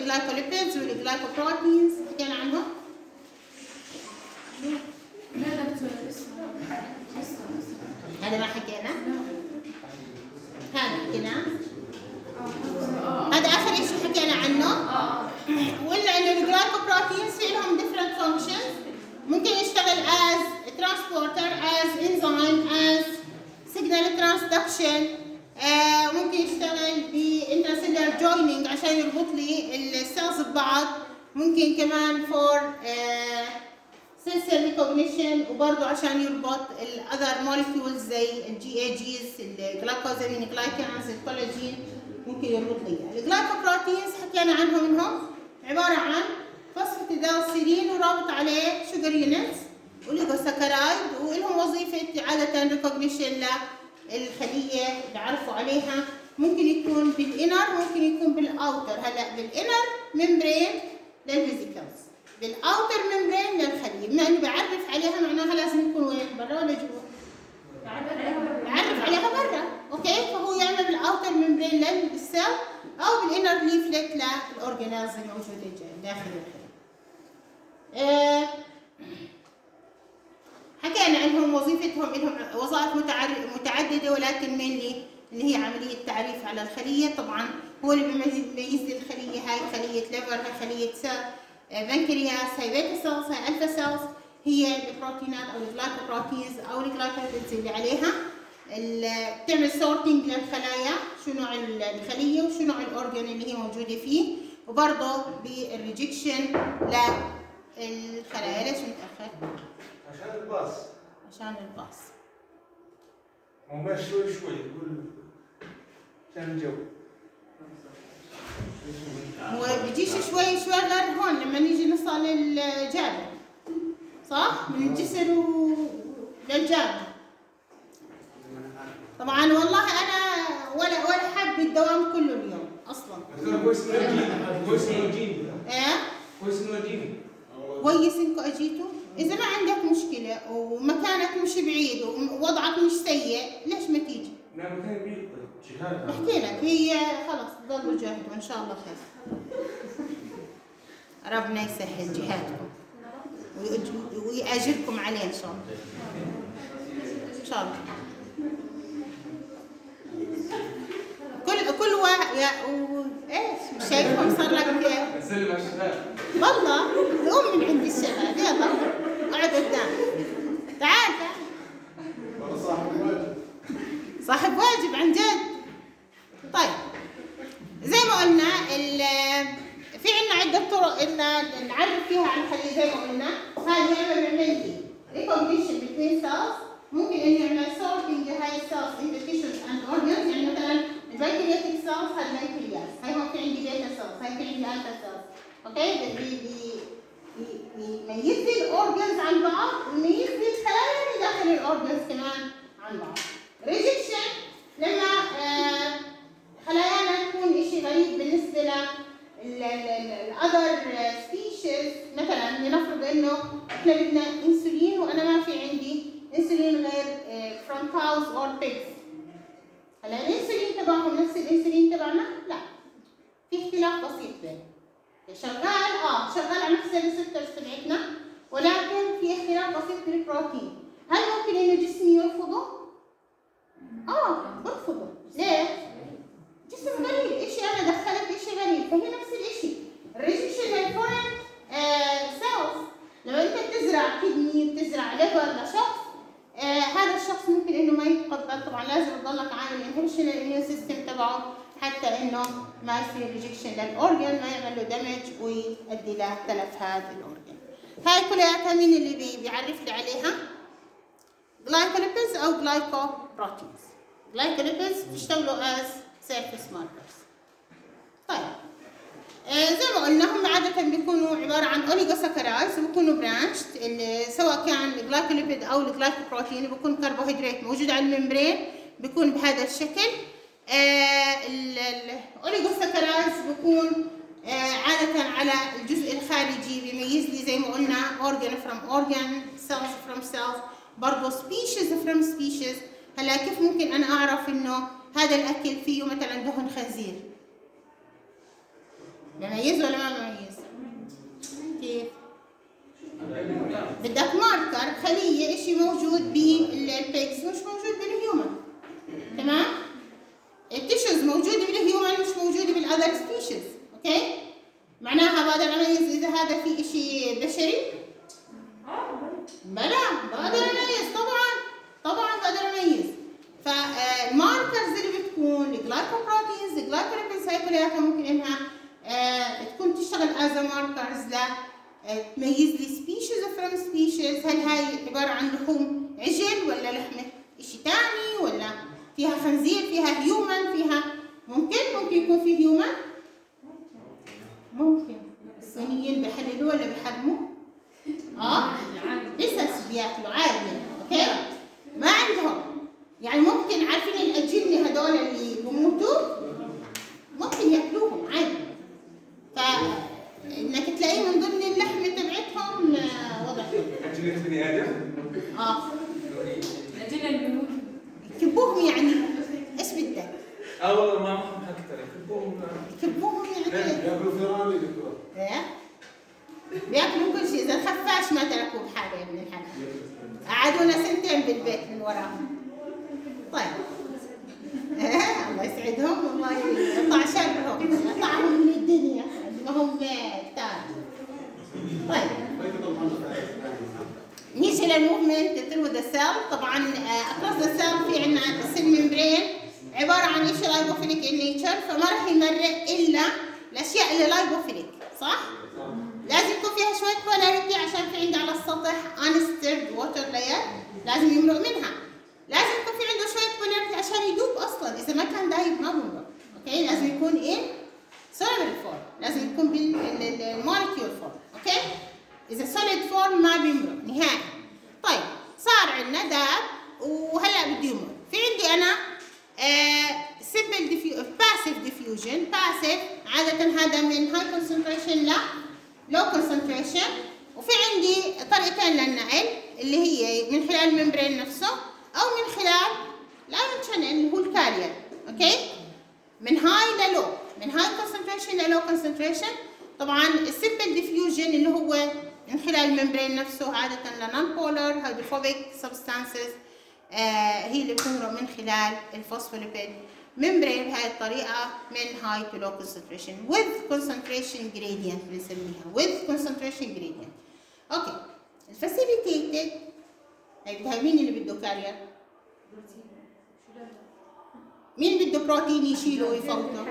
الجلايكوليبيدز والجلايكوبروتينز حكينا عنهم؟ لا دكتور لسه هذا ما حكينا؟ هذا حكينا؟ هذا آخر شيء حكينا عنه. ولا إنه الجلايكوبروتينز في لهم different functions. ممكن يشتغل as transporter, as enzyme, as signal transduction. ممكن يشتغل ب intracellular joining عشان يربط لي السيلز ببعض. ممكن كمان for sensor recognition وبرضه عشان يربط ال other molecules زي ال GAGs, الجلايكوزامين جلايكانز, الكولاجين ممكن يربط لي. الجلايكوبروتينز حكينا عنهم انهم عبارة عن فوسفاتيديلسيرين ورابط عليه شوجر يونتس وليجوساكرايد ولهم وظيفة عادة ريكوجنيشن للخلية اللي عرفوا عليها. ممكن يكون بالانر ممكن يكون بالاوتر. هلا بالانر ممبرين للفيزيكلز, بالاوتر ممبرين للخلية. بما اني بعرف عليها معناها لازم يكون وين؟ برا ولا جوا؟ بعرف عليها برا. اوكي, فهو يعمل بالاوتر ممبرين للسيل او بالانر ليفلت للاورجانيلز الموجودة داخل الخلية. حكينا عنهم وظيفتهم لهم وظائف متعدده ولكن مينلي اللي هي عمليه تعريف على الخليه. طبعا هو اللي بيميز لي الخليه. هاي خليه ليفر, هاي خليه بنكرياس, هاي بيتا سيلز, هاي الفا سيلز. هي البروتينات او الجلايكوبروتينز او الجلايكوليبيدز اللي عليها اللي بتعمل سورتنج للخلايا, شو نوع الخليه وشو نوع الاورجن اللي هي موجوده فيه, وبرضه بالريجكشن للخلايا. ليش متاخر؟ عشان الباص. عشان الباص. مو ماشي شوي شوي يقول عشان الجو. هو بيجيش شوي شوي غير هون لما نيجي نوصل للجابر. صح؟ من الجسر للجابر. طبعا والله انا ولا حب الدوام كله اليوم اصلا. كويس انه اجيني. ايه؟ كويس انه اجيني. كويس انكم اجيتوا؟ إذا ما عندك مشكلة ومكانك مش بعيد ووضعك مش سيء، ليش ما تيجي؟ لا مكان بعيد جهاد. بحكي لك هي خلص ضلوا جاهدوا إن شاء الله خير. ربنا يسهل جهادكم ويأجركم عليه إن شاء الله. إن شاء الله. كل واحد ايش مش شايفهم صار لك سلم على الشباب. والله قوم من عند الشباب يلا اقعد قدام. تعال والله صاحب واجب. صاحب واجب عن جد. طيب زي ما قلنا في عندنا عدة طرق ان نعرف فيها عن الخلية. زي ما قلنا هذه بيعمل لي recognition between cells. ممكن انه يعمل sorting هاي cells in the tissues and organs. يعني مثلا البنكرياتيك سيلز هاي البنكرياس، هاي هون في عندي بيتا سيلز، هاي في عندي الفا سيلز. اوكي؟ بيميز لي الاورجنز عن بعض ويميز لي الخلايا اللي داخل الاورجنز كمان عن بعض. ريجكشن لما خلايانا تكون شيء غريب بالنسبه للاذر سبيشيز. مثلا لنفرض انه احنا بدنا انسولين وانا ما في عندي انسولين غير from cows or pigs. هلا الانسولين تبعهم نفس الانسولين تبعنا؟ لا. في اختلاف بسيط بينهم. شغال على نفس الريسبتورز تبعتنا ولكن في اختلاف بسيط بالبروتين. هل ممكن انه جسمي يرفضه؟ برفضه. ليه؟ جسم غريب، شيء انا دخلت شيء غريب، فهي نفس الشيء. الريجكشن للفورين سيلز لما انت بتزرع كدني بتزرع ليفر لشخص هذا الشخص ممكن انه ما يتقبل. طبعا لازم يضلك عامل انهبيشن للاميون سيستم تبعه حتى انه ما يصير ريجكشن للاورجن، ما يعمل له دمج ويؤدي لتلف هذا الاورجن. هاي كلياتها مين اللي بيعرف لي عليها؟ جلايكوليبيدز او جلايكوبروتينز. جلايكوليبيدز بيشتغلوا از سيرفيس ماركرز. طيب زي ما قلنا هم عادة بيكونوا عبارة عن اوليغوساكرايدز وبيكونوا برانشد، سواء كان الجلايكوليبيد او الجلايكوبروتين بيكون كربوهيدرات موجود على الممبرين بيكون بهذا الشكل. الاوليغوساكرايدز بيكون عادة على الجزء الخارجي بيميز لي زي ما قلنا organ from organ, cells from cells، برضه species from species. هلا كيف ممكن انا اعرف انه هذا الاكل فيه مثلا دهن خنزير؟ بميز ولا ما بميز؟ كيف؟ بدك ماركر خليه اشي موجود بالبيكس مش موجود بالهيومن. تمام؟ التيشوز موجودة بالهيومن مش موجودة بالاذر سبيشيز. اوكي؟ معناها بقدر اميز اذا هذا في اشي بشري؟ بلا بقدر اميز طبعا بقدر اميز. فالماركرز اللي بتكون الجلايكوبروتينز الجلايكوليبيدز هاي كلها ممكن انها تكون تشتغل از ماركرز تميز لي سبيشيز فروم سبيشيز. هل هاي عباره عن لحوم عجل ولا لحمه شيء ثاني ولا فيها خنزير فيها هيومن فيها ممكن يكون في هيومن ممكن. الصينيين بيحللوا ولا بيحرموا؟ بس بياكلوا عادي. اوكي ما عندهم يعني ممكن عارفين الاجنه هذول اللي بموتوا ممكن ياكلوهم عادي. فانك تلاقيه من ضمن اللحمه تبعتهم وضع أجنة بني آدم؟ الأجنة اللي بيموتوا يكبوهم يعني ايش بدك؟ والله ما حكتر يكبوهم يعني ياكلوا فيران دكتور. ايه بياكلوا كل شيء. اذا الخفاش ما تركوه بحاله يا ابن الحلال قعدونا سنتين بالبيت من وراهم. طيب الله يسعدهم والله يقطع شرهم يقطعهم من الدنيا ما هم كتار. طيب نيجي للموفمنت ثرو ذا سيل. طبعا اكروس ذا سيل في عندنا السيل ممبرين عباره عن ايش لايبوفيليك ان نيتشر فما راح يمرق الا الاشياء اللي لايبوفيليك صح؟ لازم يكون فيها شويه بولاريتي عشان في عندي على السطح undisturbed water layer لازم يمرق منها. لازم يكون في عنده شويه بولاريتي عشان يدوب اصلا. اذا ما كان دايب ما بمرق. اوكي لازم يكون soluble form لازم يكون بالمولكيول فورم. اوكي اذا solid form ما بيمرق نهائي. طيب صار عندنا داب وهلا بده يمرق. في عندي انا simple passive diffusion. passive عاده هذا من high concentration ل low concentration. وفي عندي طريقتين للنقل اللي هي من خلال الممبرين نفسه او من خلال الايون شانل اللي هو الكارير. اوكي من هاي للو من هاي concentration للو concentration. طبعا السمبل ديفيوجن اللي هو من خلال الممبرين نفسه عاده لنون بولر هيدروفوبيك سبستانسز هي اللي بتمرق من خلال الفوسفوليبيد ممبرين بهاي الطريقه من هاي تو لو concentration with concentration gradient بنسميها with concentration gradient. اوكي الفاسيليتيتد هي مين اللي بده كارير؟ مين بده بروتين يشيله ويفوته؟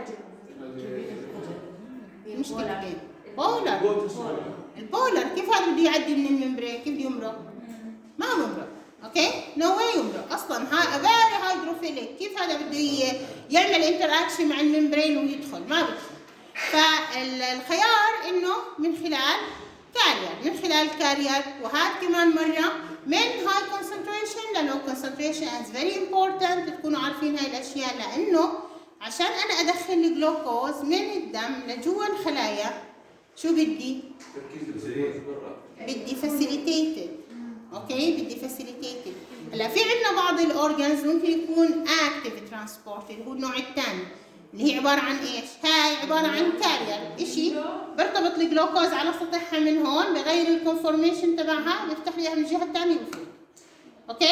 مش كده بولر. البولر كيف هذا بده يعدي من الممبرين؟ كيف بده يمرق؟ ما بمرق. اوكي نو واي يمرق اصلا. فيري هيدروفيليك. كيف هذا بده يعمل انتراكشن مع الممبرين ويدخل؟ ما بدخل. فالخيار انه من خلال كارير وهذا كمان مره من هاي concentration للو concentration. is very important تكونوا عارفين هاي الاشياء لانه عشان انا ادخل الجلوكوز من الدم لجوا الخلايا شو بدي فاسيليتيتد. اوكي بدي فاسيليتيتد. هلا في عندنا بعض الاورجنز ممكن يكون اكتيف ترانسبورت اللي هو النوع الثاني اللي هي عباره عن ايش؟ هاي عباره عن كارير شيء برتبط الجلوكوز على سطحها من هون بغير الكونفورميشن تبعها بيفتح لي اياها من الجهه الثانيه بفوت. اوكي؟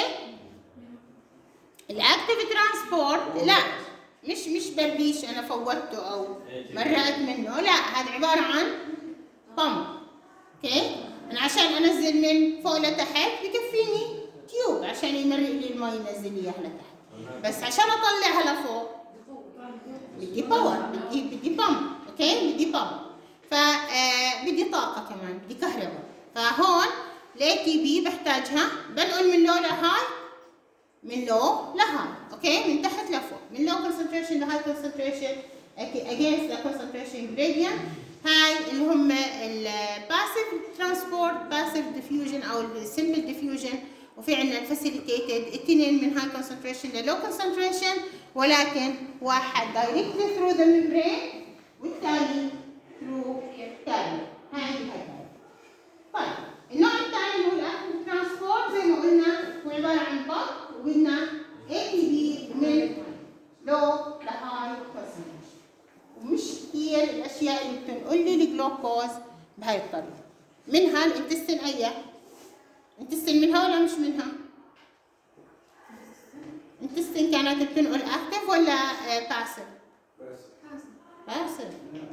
الاكتيف ترانسبورت لا مش بربيش انا فوتته او مرقت منه لا هذا عباره عن بامب. اوكي؟ انا عشان انزل من فوق لتحت بكفيني تيوب عشان يمرق لي المي ينزل لي اياها لتحت. بس عشان اطلعها لفوق بدي باور بدي بامب. اوكي بدي بامب. فبدي طاقه كمان بدي كهرباء. فهون الاي تي بي بحتاجها بنقل من لو لهاي من لو لهاي. اوكي من تحت لفوق من لو concentration لهاي concentration against the concentration gradient. هاي اللي هم الباسيف ترانسبورت باسيف ديفيوجن او السمبل ديفيوجن. وفي عندنا الفاسيليتيتد الاثنين من هاي concentration للو concentration ولكن واحد دايركتلي ثرو ذا ممبرين والثاني ثرو كارير. هاي طيب النوع الثاني اللي هو الاكتيف ترانسبورت زي ما قلنا هو عباره عن بامب وقلنا اي تي بي من لو لهاي concentration. ومش كثير الاشياء الاشياء اللي بتنقل لي الجلوكوز بهاي الطريقه. منها الانتستين، انتستين منها ولا مش منها؟ انتستين كانت بتنقل اكتف ولا باسف؟ باسف.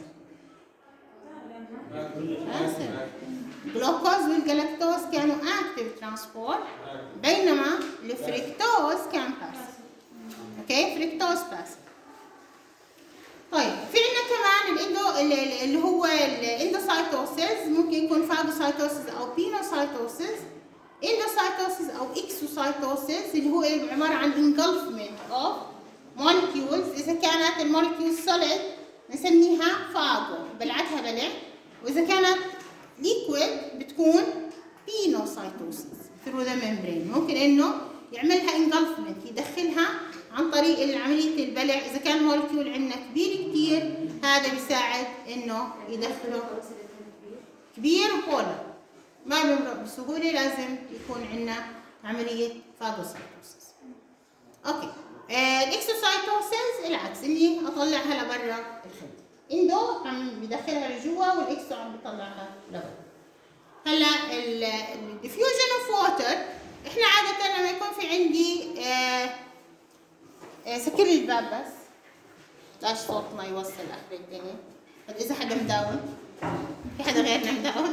الجلوكوز والجلاكتوز كانوا اكتف ترانسبورت، بينما الفريكتوز كان باسف. اوكي، فريكتوز باسف. طيب في عندنا كمان اللي هو الاندوسايتوسيس، ممكن يكون فاجوسايتوسيس او بينوسايتوسيس. اندوسايتوسيس او اكسوسايتوسيس اللي هو عباره عن engulfment of molecules. اذا كانت المولكيول سوليد نسميها فاجو، بلعتها بلع، واذا كانت ليكويد بتكون بينوسايتوسيس through the membrane. ممكن انه يعملها engulfment، يدخلها عن طريق عمليه البلع. اذا كان المولكيول عندنا كبير كثير هذا بيساعد انه يدخله كبير وبولر، ما بيمرق بسهوله، لازم يكون عندنا عمليه فاجوسايتوسيس. اوكي، الاكسوسايتوسيس العكس، اللي اطلعها لبرا الخليه. اندو عم بدخلها لجوا والاكسو عم بيطلعها لبرا. هلا الديفيوجن اوف ووتر، احنا عاده لما يكون في عندي سكر لي الباب بس، لاش صوت ما يوصل اخر الدنيا. اذا حدا مداوم، في حدا غيرنا مداوم؟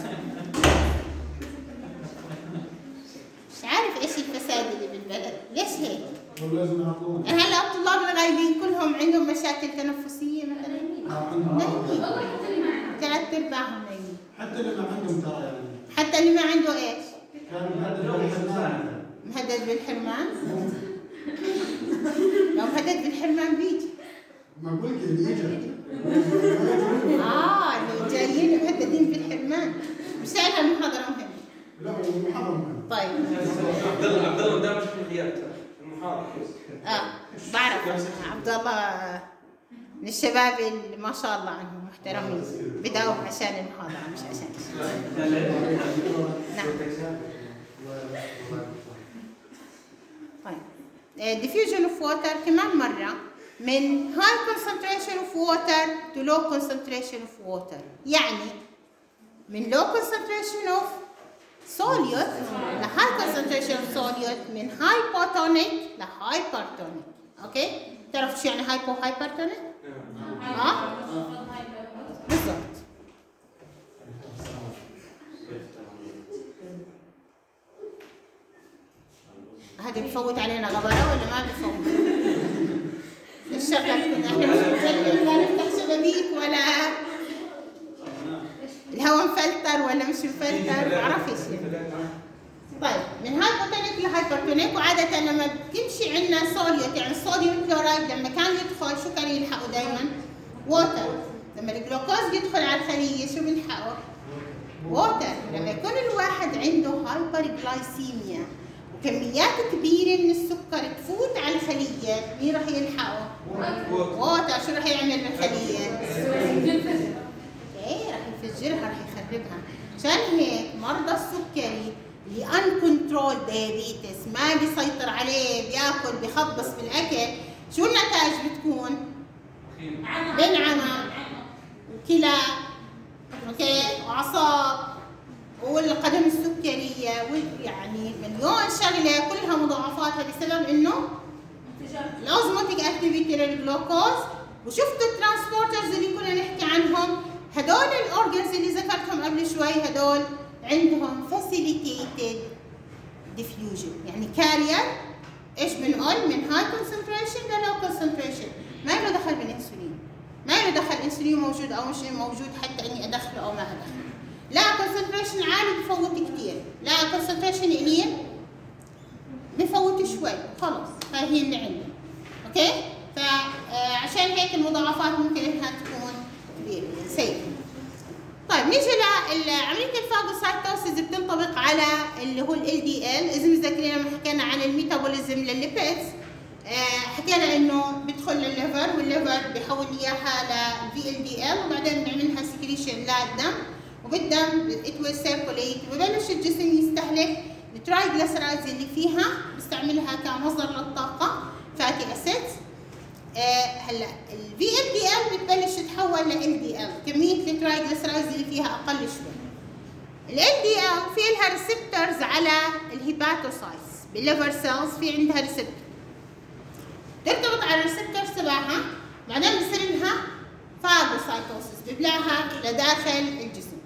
مش عارف ايش الفساد اللي بالبلد، ليش هيك؟ يعني هلا الطلاب الغايبين كلهم عندهم مشاكل تنفسيه مثلا؟ ثلاث ارباعهم نايمين. حتى اللي ما عندهم ترى يعني. حتى اللي ما عنده ايش؟ كان مهدد بالحرمان. مهدد بالحرمان؟ لو مهدد بالحرمان بيجي. ما بقول لك اللي اجى. اللي جايين مهددين بالحرمان. مش لها المحاضرة مهمة. لا المحاضرة مهمة. طيب. عبد الله دائما في الغياب المحاضرة. بعرف عبد الله من الشباب اللي ما شاء الله عنهم محترمين، بداوا عشان المحاضرة مش عشان نعم. طيب diffusion of water كمان مرة من high concentration of water to low concentration of water، يعني من low concentration of solute ل high concentration of solute، من hypotonic ل hypertonic. اوكي؟ تعرف شو يعني hypo hypertonic؟ بالضبط. هذا بفوت علينا غبرة ولا ما بفوت؟ الشغلة كنا احنا مش بنجلل ولا نفتح شبابيك ولا الهواء مفلتر ولا مش مفلتر، ما بعرفش يعني. طيب من هايبوتونيك لهايبرتونيك، وعادة لما بتمشي عندنا صوديوم، يعني الصوديوم كلورايد لما كان يدخل شو كان يلحقه دائما؟ ووتر. لما الجلوكوز يدخل على الخلية شو بيلحقه؟ ووتر. لما يكون الواحد عنده هايبر جلايسيميا وكميات كبيرة من السكر تفوت على الخلية، مين راح يلحقه؟ ووتر. شو راح يعمل بالخلية؟ اوكي، راح يفجرها، راح يخربها. عشان هيك مرضى السكري اللي uncontrolled diabetes ما بيسيطر عليه، بياكل بخبص بالاكل، شو النتائج بتكون؟ بنعمى وكلى، اوكي، واعصاب والقدم السكريه، يعني مليون شغله كلها مضاعفاتها بسبب انه الاوزموتيك اكتيفيتي للجلوكوز. وشفتوا الترانسبورترز اللي كنا نحكي عنهم، هدول الاورجنز اللي ذكرتهم قبل شوي، هدول عندهم facilitated diffusion، يعني كارير ايش بنقول من هاي كونسنتريشن للو كونسنتريشن، ما له دخل بالانسولين، ما له دخل انسولين موجود او مش موجود حتى اني ادخله او ما ادخله. لا كونسنتريشن عالي بفوت كثير، لا كونسنتريشن قليل بفوت شوي، خلص هاي هي اللي عندنا. اوكي؟ فعشان هيك المضاعفات ممكن انها تكون كبيره سيئه. طيب نيجي لعمليه الفاجوسايتوسيس، بتنطبق على اللي هو ال LDL. اذا متذكرين لما حكينا عن الميتابوليزم للليبيدز، حكينا انه بيدخل للليفر والليفر بيحول اياها ل VLDL وبعدين بنعملها سكريشن للدم، وبالدم it will circulate وببلش الجسم يستهلك الترايجليسرايدز اللي فيها، بيستعملها كمصدر للطاقه، فاتي اسيدز. هلا ال VLDL بتبلش تتحول ال LDL، كمية الترايجليسرايدز اللي فيها أقل شوي. ال LDL في لها ريسبتورز على الهيباتوسايتس، بالليفر سيلز في عندها ريسبتور. ترتبط على الريسبتورز تبعها، بعدين بصير لها فاجوسايتوسيس، بيبلعها لداخل الجسم.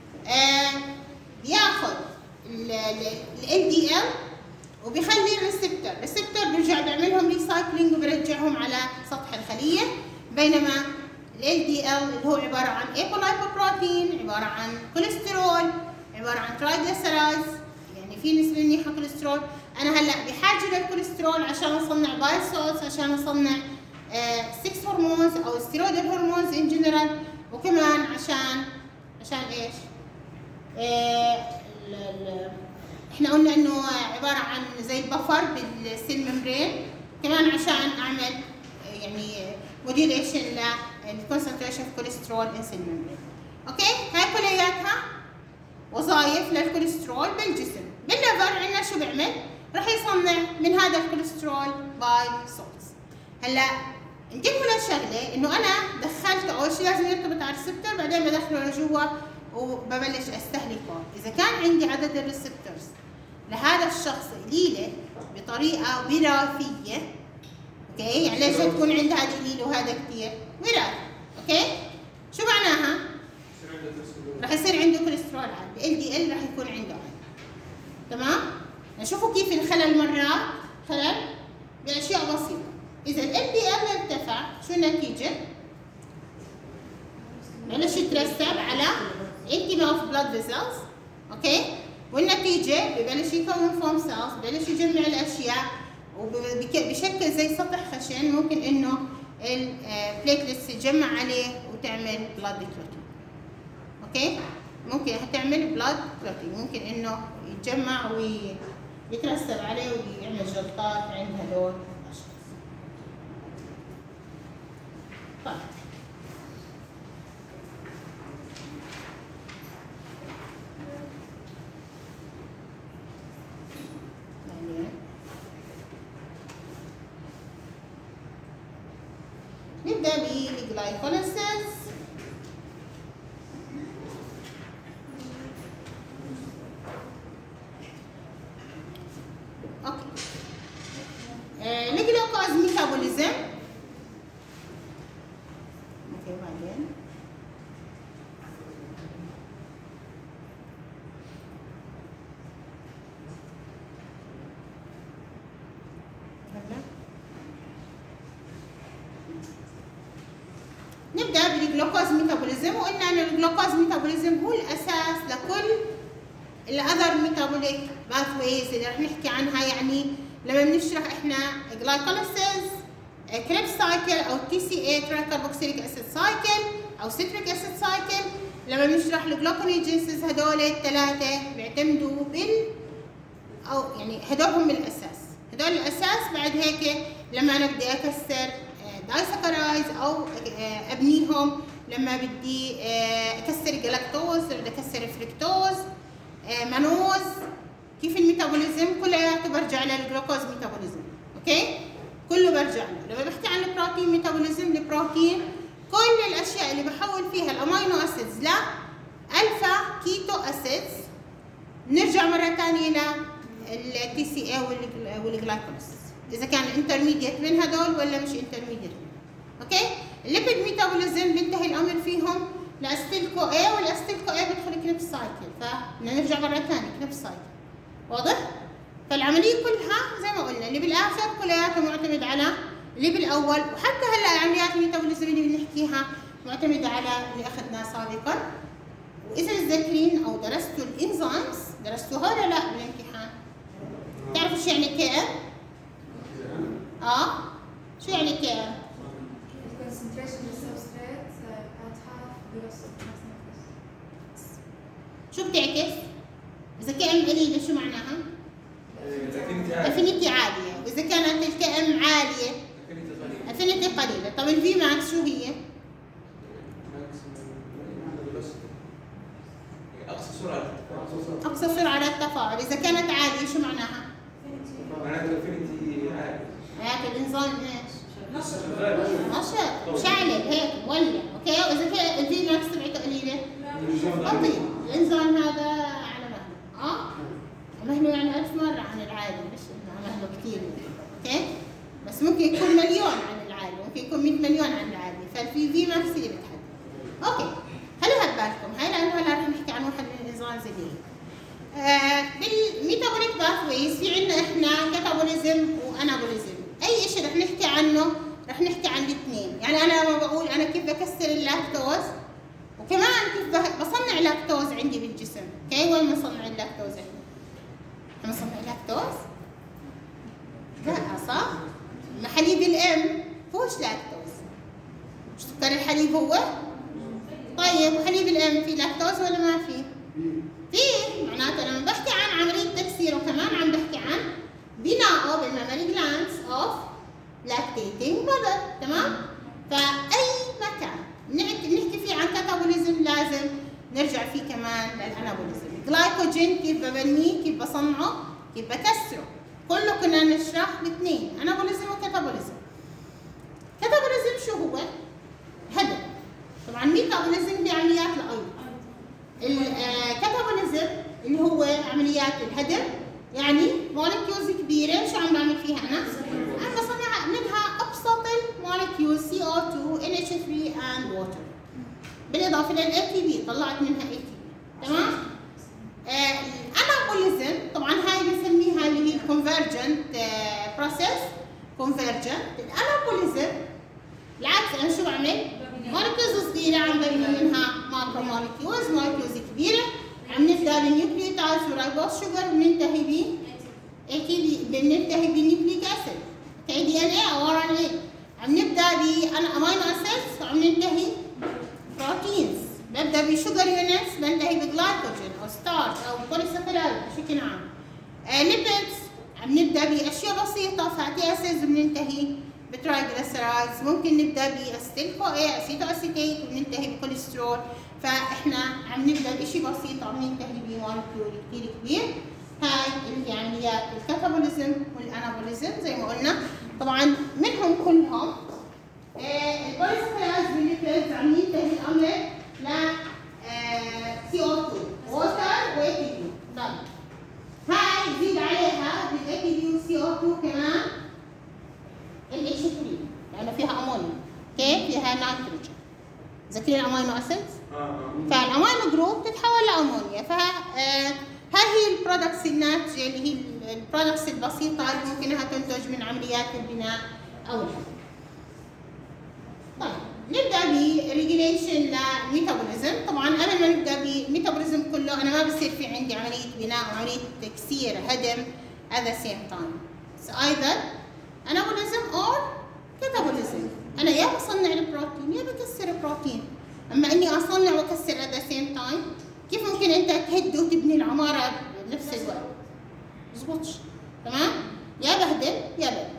بياخذ ال LDL وبيخلي الريسبتور بيرجع بيعملهم ريسايكلينج وبيرجعهم على سطح الخلية، بينما ال LDL اللي هو عبارة عن ايبولايبوبروتين، عبارة عن كوليسترول، عبارة عن ترايجليسرايدز، يعني في نسبة منيحة كوليسترول. أنا هلا بحاجة للكوليسترول عشان أصنع بايسولز، عشان أصنع 6 هرمونز أو ستيرويد هرمونز إن جنرال، وكمان عشان إيش؟ احنا قلنا انه عباره عن زي البفر بالسيل ممبرين، كمان عشان اعمل يعني موديوليشن للكونسنتريشن اوف كوليسترول ان سيل ممبرين. اوكي، هاي كلياتها وظائف للكوليسترول بالجسم. بالليفر عندنا شو بيعمل؟ راح يصنع من هذا الكوليسترول باي سولز. هلا انتبهوا لشغله، انه انا دخلت اول شيء لازم يرتبط على الريسبتور، بعدين بدخله لجوا وببلش استهلكه. اذا كان عندي عدد الريسبتورز لهذا الشخص قليله بطريقه وراثيه، اوكي، يعني ليش تكون عند هذا قليل وهذا كثير؟ وراثه، اوكي؟ شو معناها؟ راح يصير عنده كوليسترول عالي، LDL راح يكون عنده عالي. تمام؟ نشوفوا كيف الخلل مرات خلل باشياء بسيطه. اذا ال LDL ارتفع، شو النتيجه؟ بلش يترسب على انتما اوف بلاد فيزلز، اوكي؟ والنتيجه ببلش يكون فوم سيلز، ببلش يجمع الاشياء وبشكل زي سطح خشن، ممكن انه البليتلتس تتجمع عليه وتعمل بلاد كلوتينج. اوكي؟ ممكن تعمل بلاد كلوتينج، ممكن انه يتجمع ويترسب عليه ويعمل جلطات عند هذول الاشخاص. طيب نبدأ بالجلايكوليسيس. اوكي، الجلوكوز ميتابوليزم. اوكي، بعدين نبدأ بالجلوكوز ميتابوليزم، وقلنا ان الجلوكوز ميتابوليزم هو الاساس لكل الاذر ميتابوليك باثويز اللي رح نحكي عنها. يعني لما بنشرح احنا جلايكوليسيس، كريبس سايكل او TCA ترايكربوكسيليك اسيد سايكل او سيتريك اسيد سايكل، لما بنشرح الجلوكونيجينسز هدول الثلاثه بيعتمدوا او يعني هدول هم الاساس، هدول الاساس. بعد هيك لما انا بدي اكسر دايسكرايز او ابنيهم، لما بدي اكسر جلاكتوز، بدي اكسر فركتوز، مانوز، كيف الميتابوليزم كلياته برجع للجلوكوز ميتابوليزم. اوكي، كله برجع له. لما بحكي عن البروتين ميتابوليزم، البروتين كل الاشياء اللي بحول فيها الامينو اسيدز ل الفا كيتو اسيدز، نرجع مره ثانيه لل TCA والجلايكوليسيس، اذا كان انترميديت من هدول ولا مش انترميديت. اوكي، الليبيد ميتابوليزم بينتهي الامر فيهم لاستيل كو اي، والاستيل كو اي بيدخل كريبس سايكل، فبدنا نرجع مره ثانيه كريبس سايكل. واضح؟ فالعمليه كلها زي ما قلنا اللي بالاخر كلياتها معتمد على اللي بالاول، وحتى هلا عمليات الميتابوليزم اللي بنحكيها معتمده على اللي اخذناه سابقا. واذا تذكرين او درستوا الانزيمز، درستوها ولا لا بالامتحان؟ تعرفوا شو يعني كي ام؟ شو يعني كي ام؟ شو بتعكس؟ إذا كي ام قليلة شو معناها؟ افينيتي عالية، وإذا كانت الكي ام عالية افينيتي قليلة. طب الفي ماكس شو هي؟ أقصى سرعة للتفاعل. إذا كانت عالية شو معناها؟ معناته افينيتي عالي. هيك الانزيم ايش؟ نشط، مشعل هيك مولع، اوكي؟ واذا كان الفي ماكس تبعته قليله بطيء. الانزيم هذا على مهله، مهله يعني 1000 مره عن العادي، مش انه مهله كثير، اوكي؟ بس ممكن يكون مليون عن العادي، ممكن يكون 100 مليون عن العادي، فالفي ماكس اللي بتحدد. اوكي، خلوها ببالكم هاي، لانه هلا رح نحكي عن واحد من الانزيمز اللي هي بالميتابوليك باثويز. في عندنا احنا كاتابوليزم وانابوليزم. اي شيء رح نحكي عنه رح نحكي عن الاثنين. يعني انا لما بقول انا كيف بكسر اللاكتوز، وكمان كيف بصنع لاكتوز عندي بالجسم. اوكي، وين بنصنع اللاكتوز احنا؟ بنصنع اللاكتوز؟ لا صح؟ حليب الام فيهوش لاكتوز. سكر الحليب هو؟ طيب حليب الام فيه لاكتوز ولا ما فيه؟ فيه. معناته لما بحكي عن عمليه تكسيره كمان عم بحكي عن بناءه بالمامري جلاندز اوف لاكتيتنج مother. تمام؟ فاي مكان نحكي فيه عن كاتابوليزم لازم نرجع فيه كمان للانابوليزم. الجلايكوجين كيف ببنيه، كيف بصنعه، كيف بكسره، كله كنا نشرح باثنين، انابوليزم وكاتابوليزم. كاتابوليزم شو هو؟ هدم. طبعا ميتابوليزم بعمليات الايض. الكاتابوليزم اللي هو عمليات الهدم، يعني مولكيولز كبيره شو عم بعمل فيها انا؟ عم بصنع منها ابسط المولكيولز CO2 NH3 and water، بالاضافه لل ATP طلعت منها ATP. تمام؟ الانابوليزم طبعا هاي بنسميها اللي هي convergent process. convergent الانابوليزم بالعكس، انا شو بعمل؟ مولكيولز صغيره عم ببني منها ماكرو مولكيولز كبيره. عم نبدا بالنيوكليوتايدز ورايبوز شوجر وبننتهي ب ATP، بننتهي بالنيوكليك اسيد، اوكي، DNA او RNA. عم نبدا بامينو اسيدز وعم ننتهي بروتينز. ببدا بشوجر يونتس بنتهي بجلايكوجين او ستارش او بوليساكرايد بشكل عام. ليبيدز عم نبدا باشياء بسيطه، فاتي اسيدز وبننتهي بترايجليسرايدز. ممكن نبدا باسيتيل كو اسيتو اسيتيت وبننتهي بكوليسترول. فاحنا عم نبدا بشيء بسيط وعم ننتهي بمولكيول كثير كبير. هاي اللي هي عمليات الكاتابوليزم والانابوليزم زي ما قلنا. طبعا منهم كلهم البوليساكرايدز والليبيدز عم ينتهي الامر ل CO2 ووتر وATP. طيب هاي يزيد عليها بالATP وCO2 كمان الH3 لانه فيها امونيا، اوكي، فيها نيتروجين. ذاكرين الامينو اسيدز؟ فالامينو جروب تتحول لامونيا. هاي هي البرودكتس الناتجه اللي هي البرودكتس البسيطه اللي ممكن انها تنتج من عمليات البناء او الهدم. طيب نبدا بريجيليشن للميتابوليزم. طبعا قبل ما نبدا بالميتابوليزم كله انا ما بصير في عندي عمليه بناء وعمليه تكسير هدم at the same time. It's either anabolism or catabolism. انا يا بصنع البروتين يا بكسر البروتين. اما اني اصنع واكسر at the same time، كيف ممكن انت تهد وتبني العماره بنفس الوقت؟ بزبطش. تمام؟ يا بهدم يا ببني.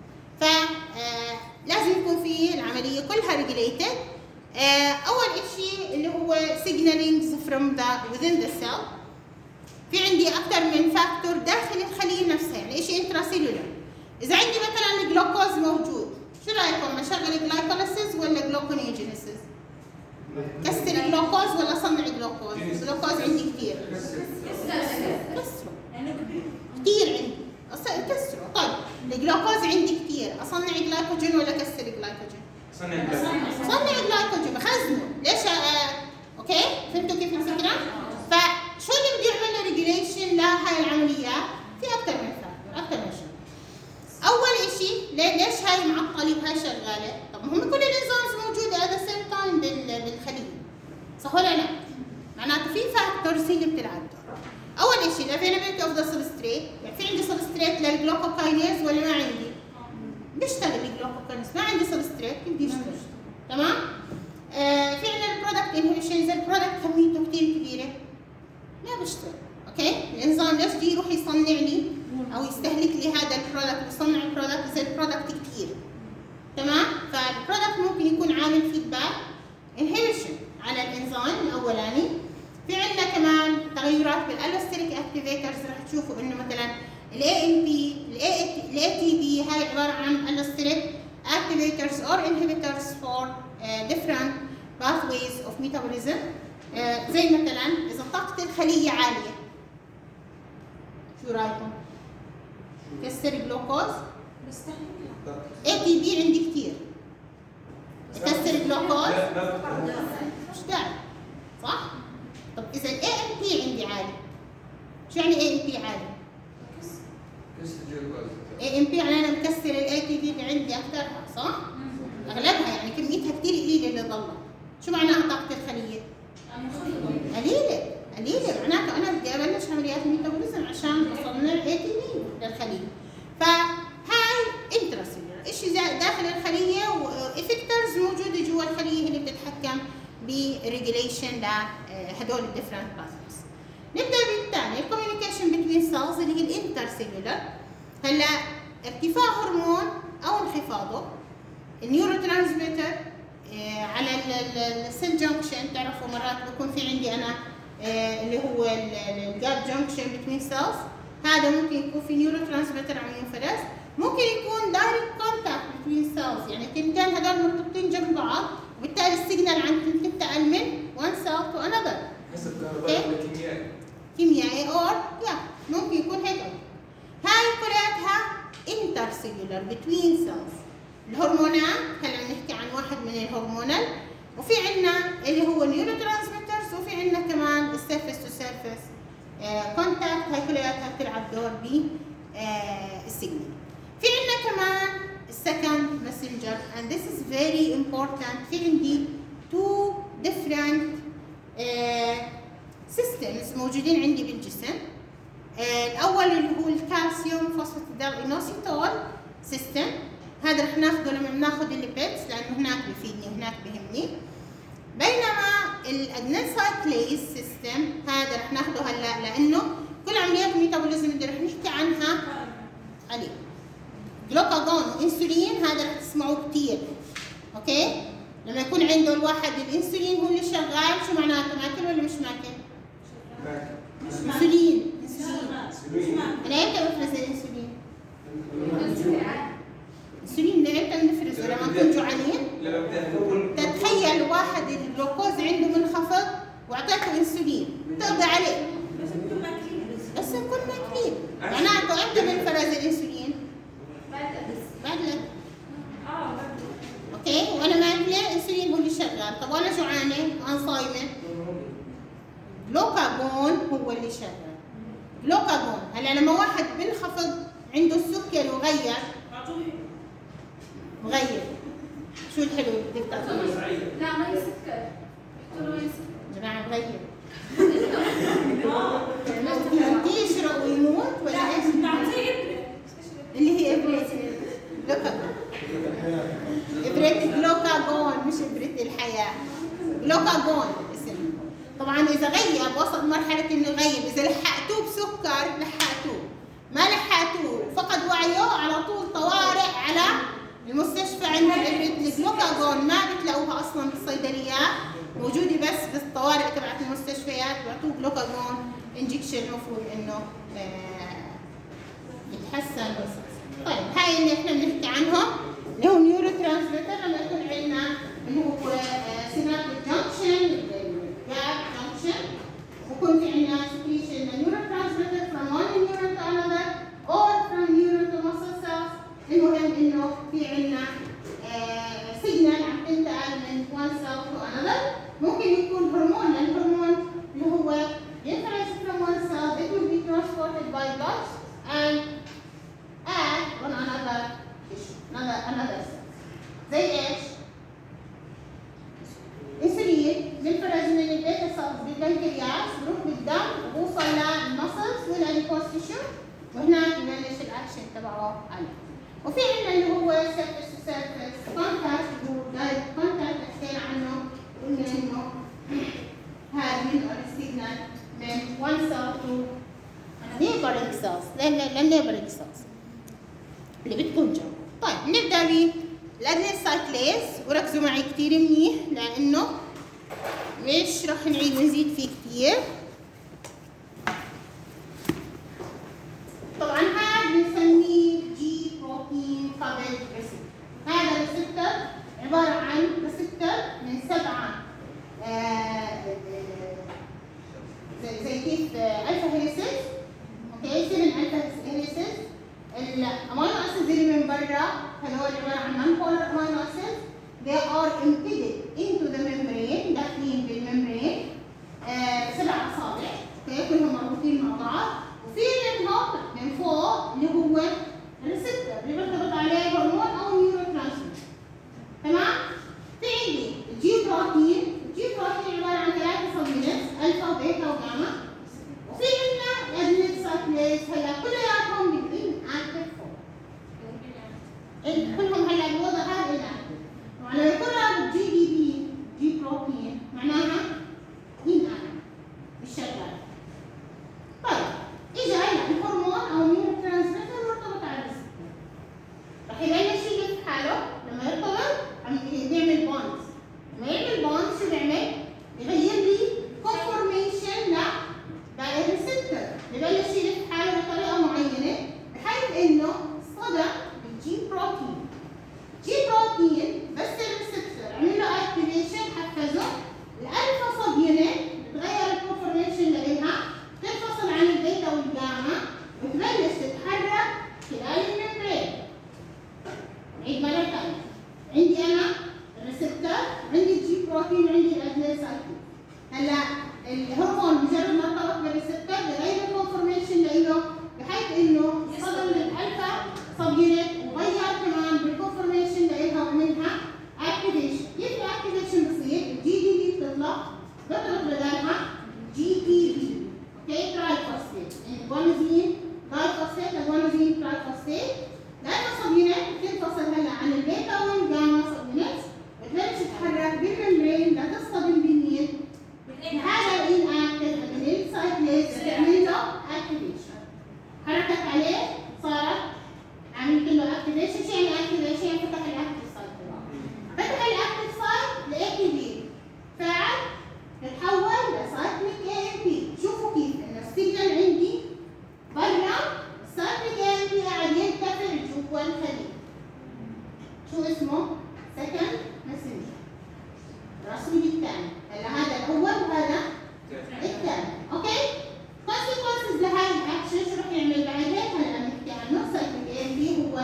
لازم يكون في العمليه كلها ريجليتد. اول شيء اللي هو signalings from the within the cell. في عندي اكثر من فاكتور داخل الخليه نفسها، يعني شيء انتراسيلولر. اذا عندي مثلا الجلوكوز موجود، شو رايكم اشغل جلايكوليسيس ولا جلوكونيوجينيسيس؟ كسر الجلوكوز ولا صنع الجلوكوز؟ الجلوكوز عندي كثير. كسره. كثير عندي. كسره. طيب الجلوكوز عندي كثير، اصنع جلايكوجين ولا كسر جلايكوجين؟ صنع جلايكوجين، بخزنه. ليش؟ اوكي؟ فهمتوا كيف الفكره؟ فشو اللي بدي اعمل له ريجوليشن لهاي العمليات؟ في اكثر من فاكتور، اكثر من شيء. اول شيء ليش هاي معطله وهاي شغاله؟ طب هم كل الانزيمز موجوده at the same time بالخليه. صح ولا لا؟ معناته في فاكتورز هي اللي بتلعب دور. اول شيء الافيلابيلتي اوف ذا سبستريت، يعني في عندي سبستريت للجلوكوكاينيز ولا ما عندي؟ بيشتغل الجلوكوكاينيز، ما عندي سبستريت كيف بدي يشتغل؟ تمام؟ في عندنا البرودكت انهبيشنز، البرودكت كميته كثير كبيره ما بيشتغل. اوكي؟ الانزيم ليش بده يروح يصنع لي او يستهلك لي هذا البرودكت ويصنع البرودكت اذا البرودكت كثير. تمام؟ فالبرودكت ممكن يكون عامل فيدباك انهبيشن على الانزيم الاولاني. في عندنا كمان تغيرات بالالوستريك اكتيفيترز، رح تشوفوا انه مثلا AMP ATP هاي عباره عن allosteric activators or inhibitors for different pathways of metabolism. زي مثلا اذا طاقه الخليه عاليه، شو رايكم؟ كسر جلوكوز. ATP عندي كثير، كسر جلوكوز مش داعي، صح؟ طب اذا ال AMP عندي عالي، شو يعني AMP عالي؟ AMP يعني انا مكسر ال ATP اللي عندي اكثرها، صح؟ اغلبها يعني كميتها كثير قليله اللي ضلت. شو معناها طاقه الخليه؟ قليله قليله، معناته انا بدي ابلش عمليات الميتابوليزم عشان اصنع ATP للخليه. فهاي انتراسيلولر، شيء داخل الخليه وافكتورز موجوده جوا الخليه اللي بتتحكم بريجوليشن لهدول الديفرنت باثويز. نبدا بالثاني، الكوميونيكيشن بين سيلز اللي هي الانترسيلولر. هلا ارتفاع هرمون او انخفاضه، النيورو ترانسميتر على السيل جنكشن، تعرفوا مرات بكون في عندي انا اللي هو الجاب جنكشن بين سيلز، هذا ممكن يكون في نيورو ترانسميتر عم ينفرز، ممكن يكون دايركت كونتاكت بين سيلز، يعني التنتين هذول مرتبطين جنب بعض وبالتالي السيجنال عم تنتقل من وان سيل تو انذر حسب كهربائي ولا كيميائي؟ كيميائي اور ممكن يكون هيك. هاي كلياتها انترسيلولر بتوين سيلز. الهرمونات هلا بنحكي عن واحد من الهرمونال، وفي عندنا اللي هو نيورو ترانسميترز، وفي عندنا كمان السيرفيس تو سيرفيس كونتاكت، هاي كلياتها بتلعب دور بالسيجنال. في عندنا كمان السكند ماسنجر and this is very important. في عندي two different systems موجودين عندي بالجسم. الاول اللي هو الكالسيوم فوسفاتيدال انوسيتول سيستم، هذا رح ناخذه لما بناخذ الليبيدز لانه هناك بفيدني وهناك بهمني. بينما الادنسايكليز سيستم هذا رح ناخذه هلا لانه كل عمليات الميتابوليزم اللي رح نحكي عنها عليه. جلوكاجون وانسولين هذا رح تسمعوه كثير، اوكي؟ لما يكون عنده الواحد الانسولين هو اللي شغال، شو معناته؟ ماكل ولا مش ماكل؟ انسولين. انا امتى بفرز الانسولين؟ الانسولين امتى بنفرزه؟ لما نكون جوعانين؟ تتخيل واحد الجلوكوز عنده منخفض واعطيته انسولين، تقضي عليه. بس نكون ماكلين، معناته امتى بنفرز الانسولين؟ بعد لك. اوكي، وانا ماكله انسولين هو اللي شغال، طب وانا جوعانه وانا صايمه؟ جلوكاجون هو اللي شغال. جلوكاجون هلا لما واحد بنخفض عنده السكر وغير مغير، شو الحلو بدك تعطيه؟ لا ما يسكر، احطوا له يسكر. جماعه مغير. يشرب ويموت ولا ايش؟ نعطيه ابره اللي هي ابره جلوكاجون. ابره جلوكاجون مش ابره الحياه. جلوكاجون اسم. طبعا اذا غيب وصل مرحله انه يغيب، اذا لحقتوه بسكر لحقتوه، ما لحقتوه فقد وعيه على طول طوارئ على المستشفى. عندنا الجلوكاجون ما بتلاقوها اصلا بالصيدليات، موجوده بس بالطوارئ تبعت المستشفيات، بيعطوه جلوكاجون انجكشن، المفروض انه يتحسن. طيب هاي اللي احنا بنحكي عنهم اللي هو نيورو ترانسميتر. لما يكون عندنا اللي هو سينابتيك جنكشن، جاب جنكشن، ويكون في عندنا سكريشن نيورو ترانسميتر from one neuron to another or from neuron to muscle cells. المهم انه في عندنا سيجنال عم تنتقل من one cell to another. ممكن يكون هرمون، الهرمون اللي هو ينفرز from one cell, it will be transported by blood and act on another tissue, another cell. زي ايش؟ انسولين بينفرز من البيتا سيلز بالبنكرياس، بروح بالدم وبوصل للمسلز والاديبوز تيشو، وهناك ببلش الاكشن تبعه عليه. وفي عندنا اللي هو سيرفيس تو سيرفيس كونتاكت، اللي هو دايركت كونتاكت حكينا عنه، قلنا انه هذا بينقل السيجنال من one cell to neighboring cells للنيبرنج سيلز اللي بتكون جوا. طيب نبدا بالادنسايكليز، وركزوا معي كثير منيح لانه مش رح نعيد ونزيد فيه كثير. طبعا هذا بنسميه جي بروتين كابل ريسبتور. هذا الريسبتور عباره عن ريسبتور من 7 هذول عباره عن non-polar amino acids. They are embedded into the membrane، داخلين بالممبرين 7 اصابع، اوكي، كلهم مربوطين مع بعض، وفي منهم من فوق اللي هو الريسبتور اللي بيرتبط عليه هرمون او نيورو ترانسميتر. تمام؟ في عندي الجي بروتين، الجي بروتين عباره عن 3 سبيونتس، الفا وبيتا وجاما، وفي عندنا الادينيل سايكليز. هلا كلياتهم بالان اكتف فورم، كلهم هلا بالوضع هذا الان. وعلى يكون جي دي بي جي بروتين معناها ان اكتف مش شغال. طيب اجى هلا الهرمون او نيورو ترانسميتر مرتبط على الريسبتور، رح يبلش يلف حاله لما يرتبط بيعمل بونز. لما يعمل بونز شو بيعمل؟ يغير لي كونفورميشن للريسبتور، ببلش يلف حاله بطريقه معينه بحيث انه صدى بالجي بروتين. جي بروتين بس الريسبتور عمل له اكتيفيشن حفزه، الالفا سب يونت بتغير الكونفورميشن لإلها، تنفصل عن البيتا والجاما وتبلش تتحرك خلال الممبرين. نعيد مره ثانيه، عندي انا الريسبتور، عندي الجي بروتين، وعندي الادينيل سايكليز. هلا الهرمون مجرد ما ارتبط بالريسبتور بغير الكونفورميشن لإله بحيث انه صدم للالفا سب يونت وغير كمان بالكونفورميشن لإلها ومنها اكتيفيشن. كيف الاكتيفيشن بصير؟ الجي دي بي بتطلع بيطلق بدالها جي تي بي، اوكي، ترايفوسفيت، يعني جوانزين دايفوسفيت لجوانزين ترايفوسفيت. الالفا سب يونت بتنفصل هلا عن البيتا والجاما سب يونت وتبلش تتحرك بالممبرين لتصطدم بالمين؟ هذا الان اكتف ادينيل سايكليز، بتعمل له اكتيفيشن. حركت عليه صارت عملت له اكتيفيشن. شو يعني اكتيفيشن؟ يعني فتح الاكتف سايت تبعه. فتح الاكتف سايت لاكتيفيت، فعل تتحول لسايكليك اي ام بي. شوفوا كيف انه السيجنال عندي برا، السايكليك اي ام بي قاعد ينتقل جوا الخلية. شو اسمه؟ سكند ماسنجر، الرسول الثاني. هلا هذا الاول وهذا الثاني، اوكي؟ consequences لهاي الاكشن شو رح يعمل بعد هيك؟ هلا بنحكي عنه. سايكليك اي ام بي هو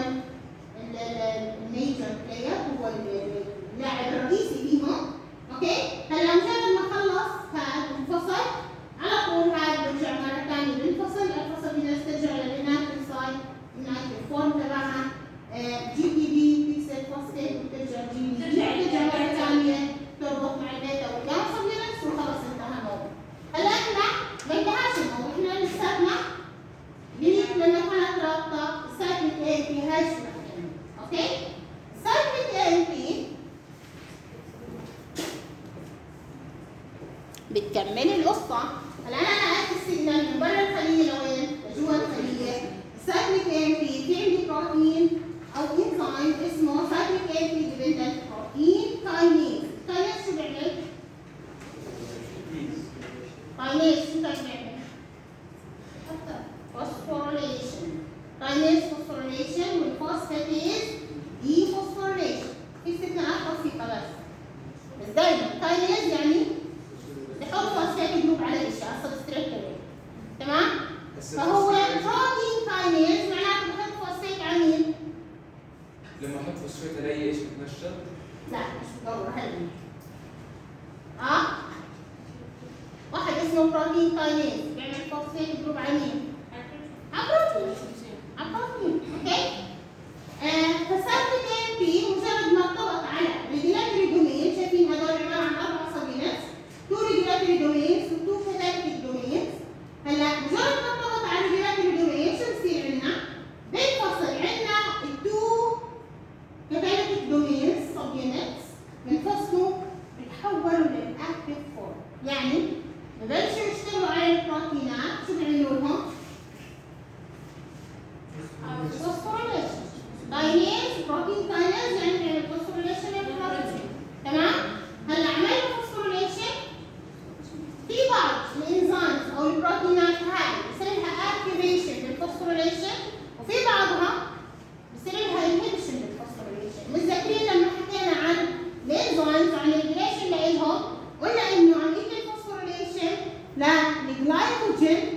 الميجر بلاير، هو اللاعب الرئيسي فيهم، اوكي؟ هلا مجرد ما خلص هذا انفصل على طول، هذا برجع مره ثانيه بينفصل، الفصل بيرجع للاناكتيف سايت، الاناكتيف فورم تبعها جي تي بي بيكسل فوسفيت، بترجع جي بي بترجع مره ثانيه تربط مع البيتا والجاما سبليمنتس وخلص انتهى الموضوع. هلا احنا ما انتهاش الموضوع، احنا لساتنا لما كانت رابطه السايكليك اي ام بي. هاي شو رح نعمل؟ اوكي؟ السايكليك اي ام بي بتكمل القصه. هلا انا نقلت السيجنال من برا الخليه لوين؟ لجوا الخليه. السايكليك اي ام بي في عندي بروتين او انزيم اسمه سايكليك اي ام بي ديبندنت بروتين كاينيز. كاينيز شو بيعمل؟ كاينيز شو بيعمل؟ فوسفوريليشن. كاينيز فوسفوريليشن والفوسفاتيز دي فوسفوريليشن. في استثناءات بسيطه بس دايما كاينيز يعني بحط فوسفات جروب على الاشياء سبستريت، تمام؟ فهو بروتين كاينيز معناته بحط فوسفات على مين؟ لما احط فوسفات الاقي ايش بتنشر؟ لا مش بالضروره. هلا واحد اسمه بروتين كاينيز بيعمل فوسفات جروب على مين؟ على بروتين. على بروتين، اوكي؟ فالسايكليك اي ام بي مجرد ما ارتبط على ريجولاتوري دومين، شايفين هذول عباره عن 4 سبينتس، 2 ريجولاتوري دومينز و2 كاتاليتيك دومينز. هلا مجرد ما ارتبط على ريجولاتوري دومين شو بصير عندنا؟ بينفصل عندنا ال2 كاتاليتيك دومينز سب يونتس، بينفصلوا بيتحولوا للاكتيف فورم. يعني ببلشوا يشتغلوا على البروتينات. شو بيعملوا لهم؟ فوسفوريليشن. كاينيز بروتين كاينيز يعني بيعمل فوسفوريليشن للبروتين، تمام؟ هلا عملوا فوسفوريليشن، في بعض الانزيمز او البروتينات هاي بصير لها اكتيفيشن للفوسفوريليشن، وفي بعضها بصير لها انهبيشن للفوسفوريليشن. متذكرين لما حكينا عن الانزيمز عن الريليشن لإلهم قلنا انه عمليه الفوسفوريليشن للجلايكوجين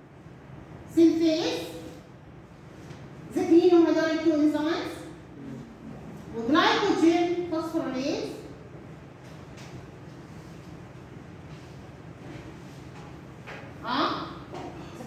سينثيز، ذاكرينهم هدول التو انزيمز؟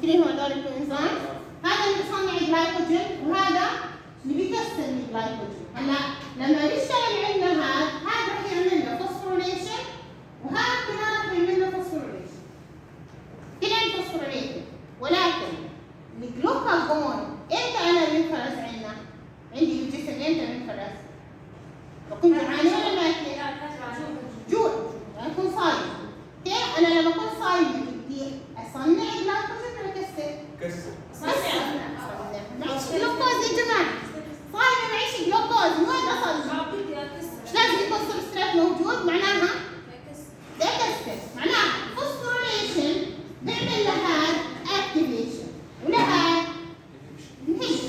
فاكرين هذول الكوانزايم؟ هذا اللي بيصنع الجلايكوجين وهذا اللي بيكسر الجلايكوجين. هلا لما بيشتغل عندنا هذا رح يعمل له فوسفوريليشن وهذا كمان رح يعمل له فوسفوريليشن. كلين فوسفوريليشن، ولكن الجلوكاجون امتى انا بينفرز عندنا؟ عندي بالجسم امتى بينفرز؟ بكون جوعانه ولا ماكله؟ جوع، اكون صايم. اوكي؟ انا لما اكون صايم بدي اصنع جلايكوجين ولا اكسر؟ كسر. معيش جلوكوز يا جماعه. صايمه معيش جلوكوز، وين اصل؟ مش لازم يكون سبسترات موجود، معناها ده كسر، معناها فوسفوريليشن بيعمل لها اكتيفيشن ولها انهيشن.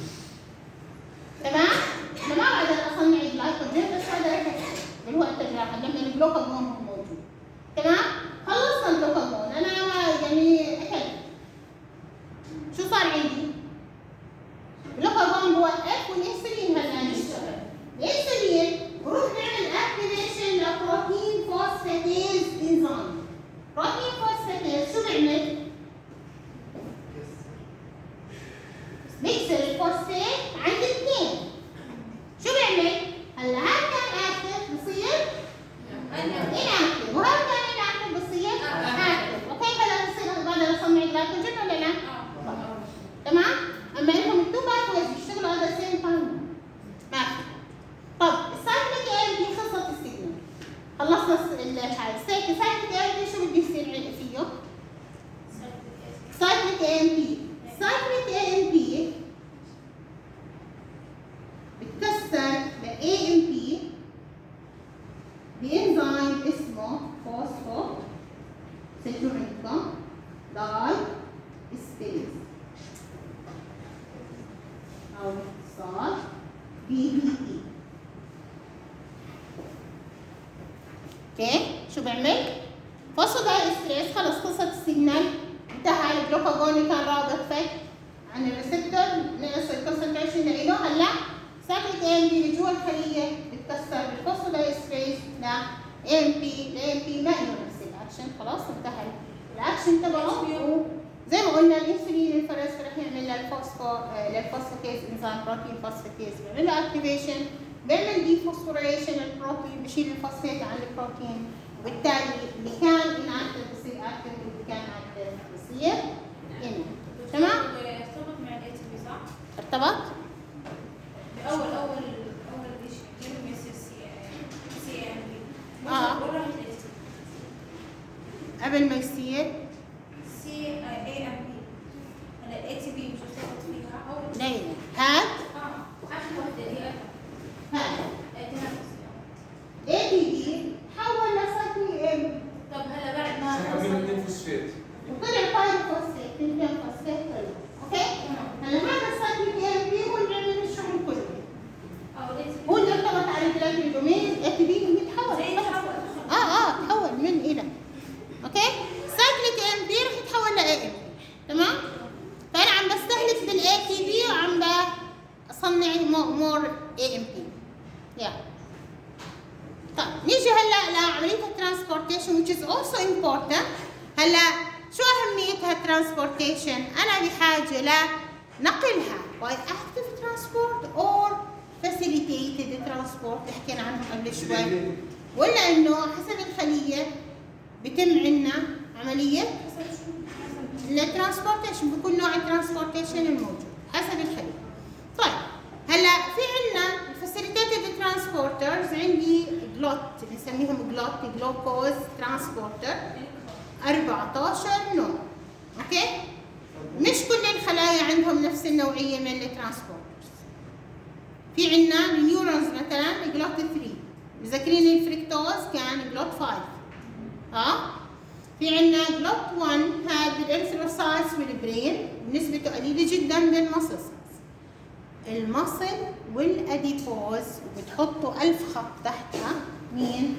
تمام؟ انا ما بقدر اصنع الجلايكوجين بس بقدر اكسر بالوقت الراحه لما الجلوكاجون هو موجود. تمام؟ خلصنا الجلوكاجون، انا يعني اكلت. شو صار عندي؟ الجلوكاجون بوقف والانسولين هلا يشتغل. الانسولين بروح بيعمل اكتيفيشن لبروتين فوسفاتيز انزيم. بروتين فوسفاتيز شو بيعمل؟ بيكسر الفوسفات عند الاثنين. شو بيعمل؟ هلا هذا كان اكتف بصير اناكتف وهذا كان اناكتف بصير اكتف. اوكي هلا بصير بقدر اصنع جلايكوجين ولا لا؟ تمام؟ اما انهم التو باثويز بيشتغلوا على سيم تايم. ماشي. طب السايكليك اي بي خلصت السيجنال. خلصنا هاي السايكليك اي بي شو بده يصير فيه؟ سايكليك اي بي. سايكليك اي بي بتكسر ل AMP بإنزيم اسمه فوسفو سجلوا عندكم داي سبيس أو اختصار BBE. اوكي شو بيعمل؟ فوسفو داي سبيس خلص قصة السيجنال انتهى. الجلوكاجون اللي كان رابط فك عن الريسبتور نقص الكونسنتريشن له. هلا سايكليك اي ام بي اللي جوا الخليه بتكسر بالفوسفودايستريز ل اي ام بي ما له نفس الاكشن. خلاص انتهى الاكشن تبعه. وزي ما قلنا الانسولين الفرز رح يعمل للفوسفاتيز انزيم بروتين فوسفاتيز بيعمل له اكتيفيشن، بيعمل دي فوسفوريليشن للبروتين، بشيل الفوسفات عن البروتين، وبالتالي اللي كان اناكتف بصير اكتف واللي كان اكتف بصير اناكتف. تمام؟ ارتبط مع الاي تي بي صح؟ ارتبط؟ اول شيء لما يصير سي ام بي وراح الاي تي بي قبل ما يصير سي اي ام بي. هلا الاي تي بي مش ارتبط فيها اول ليلى هاد اخر وحده اللي هي هاد التنفس. اي بي دي تحول لسايكليك ام. طب هلا بعد ما سحب منه 2 فوسفات وطلع بايروفوسفات 2 فوسفات طلع. اوكي؟ هلا هذا السايكليك ام بي هو اللي بيعمل الشغل كله. او الاي تي بي هو اللي ارتبط على الجلايكوجين. الاي بي دي بيتحول. زي تحول تحول من الى. اوكي؟ سايكليك ام بي رح يتحول لاي ام بي. تمام؟ فانا عم بستهلك بالاي تي بي وعم بصنع مور اي ام بي. يا طيب نيجي هلا لعمليه الترانسبورتيشن which is also important. هلا شو اهميتها الترانسبورتيشن؟ انا بحاجه لنقلها by active transport or facilitated transport اللي حكينا عنهم قبل شوي، ولا انه حسب الخليه بتم عندنا عمليه الترانسبورتيشن، بكون نوع الترانسبورتيشن الموجود حسب الخليه. طيب هلا في عندنا الفاسيليتيتد ترانسبورترز. عندي جلوت بنسميهم جلوكوز ترانسبورتر 14 نوع. اوكي؟ مش كل الخلايا عندهم نفس النوعيه من الترانسبورترز. في عندنا النيورونز مثلا جلوت 3، مذكرين الفريكتوز كان جلوت 5. في عندنا جلوت 1 هذا بالانثروسايتس والبرين نسبته قليله جدا بالمصص. المصل والاديبوز وبتحطوا 1000 خط تحتها. مين؟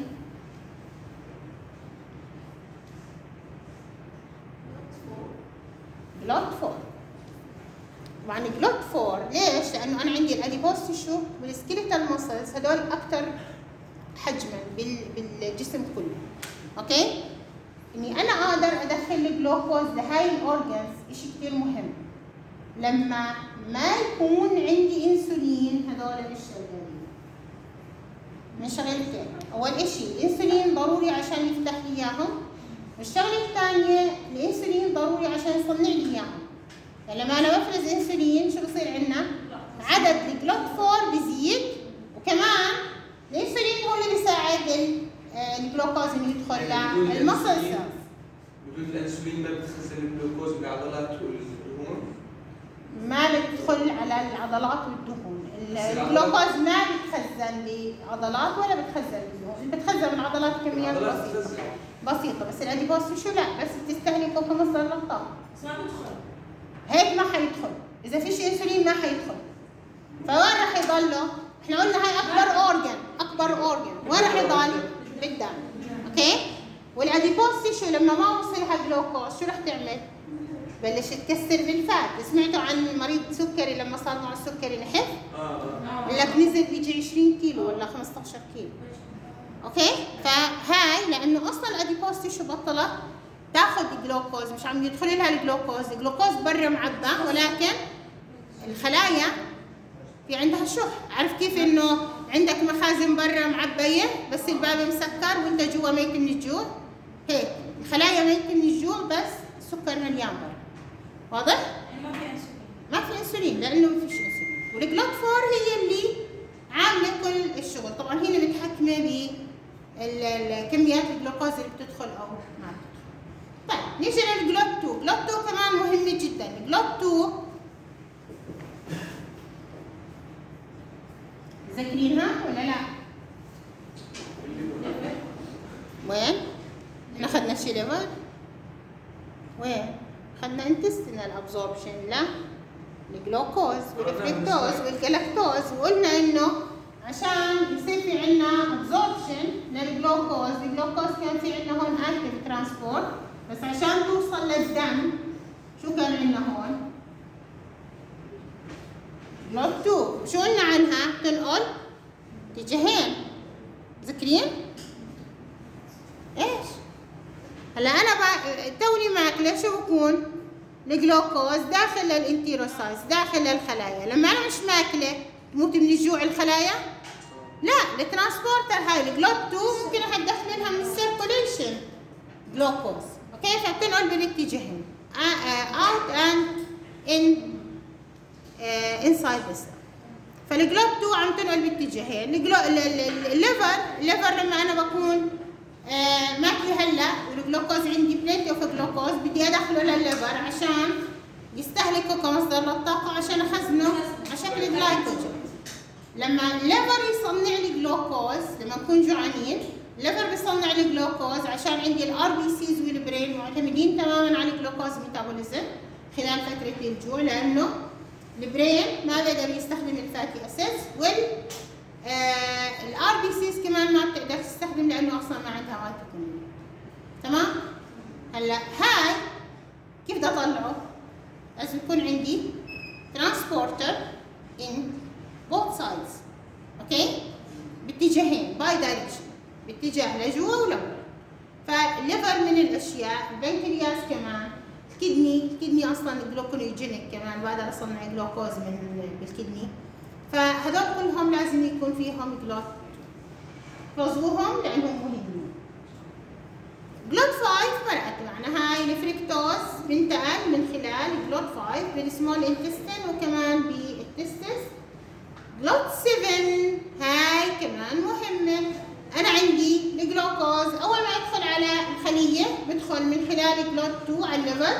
جلوت 4. طبعا جلوت 4 ليش؟ لانه انا عندي الاديبوز تيشو والسكيليتال ماسلز هدول اكثر حجما بالجسم كله. اوكي؟ اني انا اقدر ادخل الجلوكوز لهاي الاورجنز، شيء كثير مهم. لما ما يكون عندي انسولين هذول مش شغالين. من شغلتين، اول شيء الانسولين ضروري عشان يفتح لي اياهم، والشغله الثانيه الانسولين ضروري عشان يصنع لي اياهم. فلما انا بفرز انسولين شو بصير عندنا؟ عدد الجلوت4 بيزيد، وكمان الانسولين هو اللي بيساعد الجلوكوز انه يدخل للمصل سيلز. وجود الانسولين ما بتخزن الجلوكوز بالعضلات والدهون؟ ما بتدخل على العضلات والدهون، الجلوكوز ما بيتخزن بعضلات ولا بتخزن بالدهون، بتخزن بالعضلات كميات بسيطة، بس الاديبوز شو لا، بس بتستهلكه كمصدر للطاقة. بس ما بدخل. هيك ما حيدخل، إذا فيش انسولين ما حيدخل. فوين راح يضله؟ احنا قلنا هاي أكبر أورجن، وين راح يضل؟ بالدم. أوكي؟ والاديبوز تيشو لما ما وصلها جلوكوز شو راح تعمل؟ بلش تكسر بالفات. سمعتوا عن مريض سكري لما صار معه السكري نحف؟ لك نزل بيجي 20 كيلو ولا 15 كيلو. اوكي؟ فهاي لانه اصلا الاديبوز تيشو بطلت تاخذ الجلوكوز، مش عم يدخل لها الجلوكوز برا معبى، ولكن الخلايا في عندها شح. عارف كيف انه عندك مخازن برا معبيه بس الباب مسكر وانت جوا ميت من الجوع؟ هيك الخلايا ميت من الجوع بس السكر مليان برا. واضح؟ يعني ما في انسولين. ما في انسولين لانه ما فيش انسولين، والجلوت4 هي اللي عامله كل الشغل. طبعا هي اللي متحكمه بكميات الجلوكوز اللي بتدخل او ما بتدخل. طيب نيجي للجلوت2. جلوت2 كمان مهمه جدا. جلوت2 ذاكرينها ولا لا؟ وين؟ احنا اخذنا شي ليفل؟ وين؟ اخذنا انتستينال ابزوربشن لا الجلوكوز والفركتوز والجلاكتوز، وقلنا انه عشان يصير في عندنا ابزوربشن للجلوكوز، الجلوكوز كان في عندنا هون اكتيف ترانسبورت، بس عشان توصل للدم شو كان عندنا هون؟ جلوت2. شو قلنا عنها؟ تنقل اتجاهين. ذاكرين؟ ايش؟ هلا انا توني ماكله شو بكون؟ الجلوكوز داخل للانتيروسايتس، داخل للخلايا. لما انا مش ماكله تموت من الجوع الخلايا؟ لا، الترانسبورتر هاي الجلوت2 ممكن احد ادخلها من السيركوليشن جلوكوز. اوكي؟ فبتنقل بالاتجاهين اوت اند ان انسايد ذا سيل. فالجلوت2 عم تنقل باتجاهين. الليفر لما انا بكون ماكله هلا والجلوكوز عندي بليت اوف جلوكوز، بدي ادخله للليفر عشان يستهلكه كمصدر للطاقه عشان اخزنه على شكل جلايكوجين. لما الليفر يصنع لي جلوكوز، لما نكون جوعانين الليفر بيصنع لي جلوكوز عشان عندي الار بي سيز والبرين معتمدين تماما على الجلوكوز ميتابوليزم خلال فتره الجوع، لانه البرين ما بيقدر يستخدم الفاتي اسيدز، وال الار بي سيز كمان ما بتقدر تستخدم لانه اصلا ما عندها ميتوكوندريا. تمام؟ هلا هاي كيف بدي اطلعه؟ لازم يكون عندي ترانسبورتر ان بوث سايدز. اوكي؟ باتجاهين، باي دايركشن، باتجاه لجوا ولبرا. فالليفر من الاشياء، البنكرياس كمان، الكدني اصلا جلوكونيوجينيك كمان بقدر اصنع جلوكوز بالكدني. فهذول كلهم لازم يكون فيهم جلوت، فوزوهم لانهم مهمين. جلوت5 فرقت معنا، هاي الفركتوز بنتقل من خلال جلوت5 بالسمول انتستين وكمان بالتستس. جلوت7 هاي كمان مهمه. انا عندي الجلوكوز اول ما يدخل على الخليه بدخل من خلال جلوت2 على الليفر،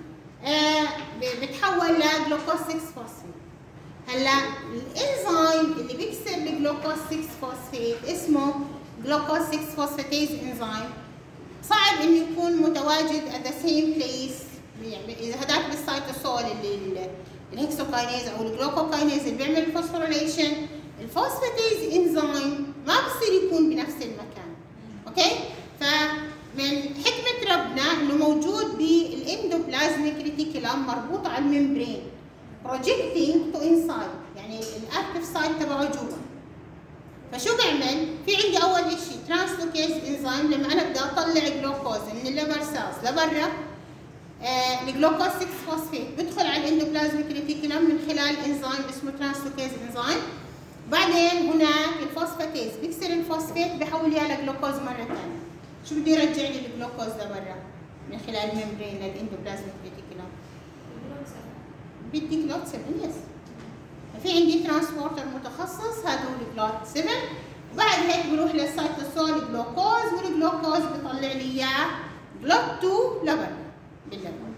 بتحول لجلوكوز 6 فوسفيت. هلا الانزيم اللي بيكسر الجلوكوز 6 فوسفيت اسمه جلوكوز 6 فوسفاتيز انزيم. صعب انه يكون متواجد at the same place، يعني اذا هداك بالسيتوسول اللي الهكسوكاينيز او الجلوكوكاينيز اللي بيعمل الفوسفوريليشن، الفوسفاتيز انزيم ما بصير يكون بنفس المكان. اوكي؟ فمن حكمه ربنا انه موجود بالاندوبلازميك ريتيكولم مربوط على الممبرين projecting to inside، يعني الاكتف سايت تبعه جوا. فشو بعمل؟ في عندي اول شيء ترانسلوكيز انزيم، لما انا بدي اطلع جلوكوز من الليفر سيلز لبرا الجلوكوز 6 فوسفيت بدخل على الاندوبلازميك ريتيكولم من خلال انزيم اسمه ترانسلوكيز انزيم. بعدين هناك الفوسفاتيز بيكسر الفوسفات بحولها لجلوكوز مره ثانيه. شو بده يرجع لي الجلوكوز لبرا من خلال الممبرين للاندوبلازميك ريتيكولم؟ بدي جلوت 7. يس. في عندي ترانسبورتر متخصص هذول جلوت 7. وبعد هيك بروح للسيتوسول جلوكوز، والجلوكوز بيطلع لي اياه جلوت 2 لبرا باللبن.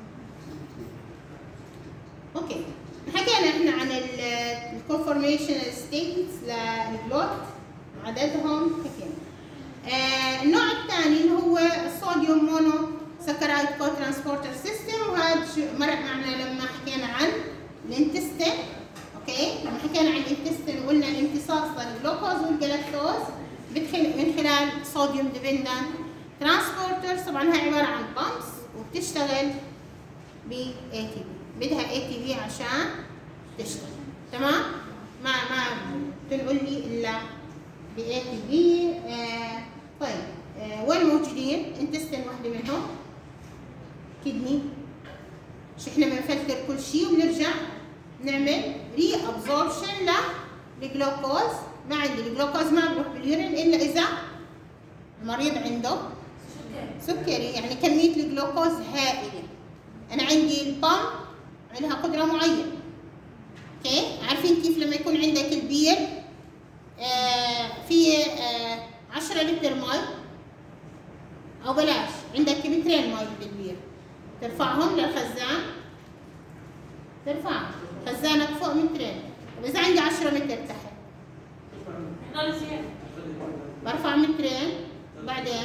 اوكي، حكينا احنا عن الكونفورميشنال ستيتس للجلوت عددهم حكينا. النوع الثاني اللي هو الصوديوم مونو سكرايد كو ترانسبورتر سيستم، وهذا مرق معنا لما حكينا عن الانتستين. اوكي، لما حكينا عن الانتستين وقلنا الامتصاص للجلوكوز والجلاكتوز بدخل من خلال صوديوم ديبندنت ترانسبورترز. طبعا هي عباره عن بامبس وبتشتغل ب ATP، بدها ATP عشان تشتغل. تمام؟ ما تنقل لي الا ب ATP. طيب وين موجودين؟ انتستين وحده منهم، كدني. مش احنا بنفلتر كل شيء وبنرجع نعمل ري ابزوربشن للجلوكوز. ما عندي الجلوكوز ما بروح باليورين الا اذا المريض عنده سكري، يعني كميه الجلوكوز هائله. انا عندي البامب عندها قدره معينه. اوكي، عارفين كيف لما يكون عندك البير في 10 لتر مي، او بلاش عندك مترين مي بالبير، ترفعهم للخزان، ترفع خزانك فوق مترين. طب اذا عندي 10 متر تحت برفع مترين، بعدين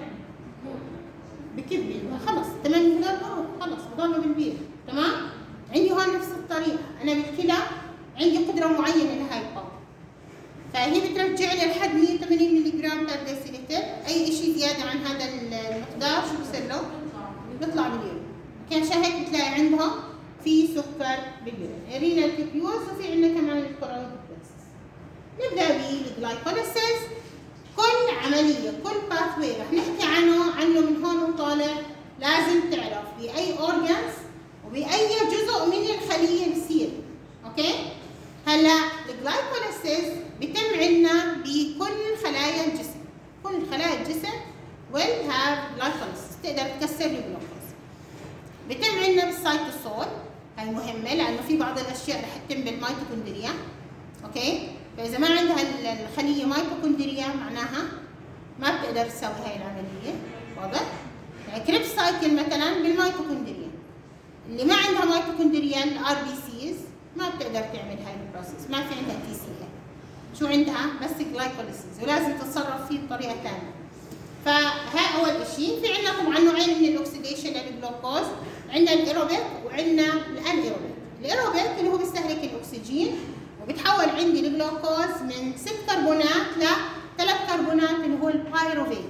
بكبي خلص 8 متر بروح، خلص بضلوا بالبير. تمام؟ عندي هون نفس الطريقه، انا بالكلى عندي قدره معينه لهي البامب، فهي بترجع لي لحد 180 ملي جرام بير ديسيلتر. اي شيء زياده عن هذا المقدار شو بصير له؟ بيطلع باليورين. اوكي، عشان هيك بتلاقي عندهم في سكر باليورين، رينال تيبيوز، وفي عندنا كمان الكورونيكليسيس. نبدا بالجلايكوليسيس. كل عمليه، كل باثوي رح نحكي عنه من هون وطالع، لازم تعرف باي اورجانز وباي جزء من الخليه بصير. اوكي؟ هلا الجلايكوليسيس بيتم عندنا بكل خلايا الجسم، كل خلايا الجسم will have glycolysis، تقدر تكسر الجلوكوز. بيتم عندنا بالسيتوسول، هاي مهمه لانه في بعض الاشياء رح تتم بالميتوكوندريا. اوكي؟ فاذا ما عندها الخليه ميتوكوندريا معناها ما بتقدر تسوي هاي العمليه. واضح؟ يعني كريبس سايكل مثلا بالميتوكوندريا، اللي ما عندها ميتوكوندريا الار بي سيز ما بتقدر تعمل هاي البروسيس، ما في عندها تي سي ال. شو عندها؟ بس جلايكوليسيس، ولازم تتصرف فيه بطريقه ثانيه. فها اول شيء. في عندنا طبعا نوعين من الاكسيديشن للجلوكوز، عندنا الايروبيك وعندنا الانيروبيك. الايروبيك اللي هو بيستهلك الاكسجين وبتحول عندي الجلوكوز من 6 كربونات ل 3 كربونات اللي هو البايروفيت.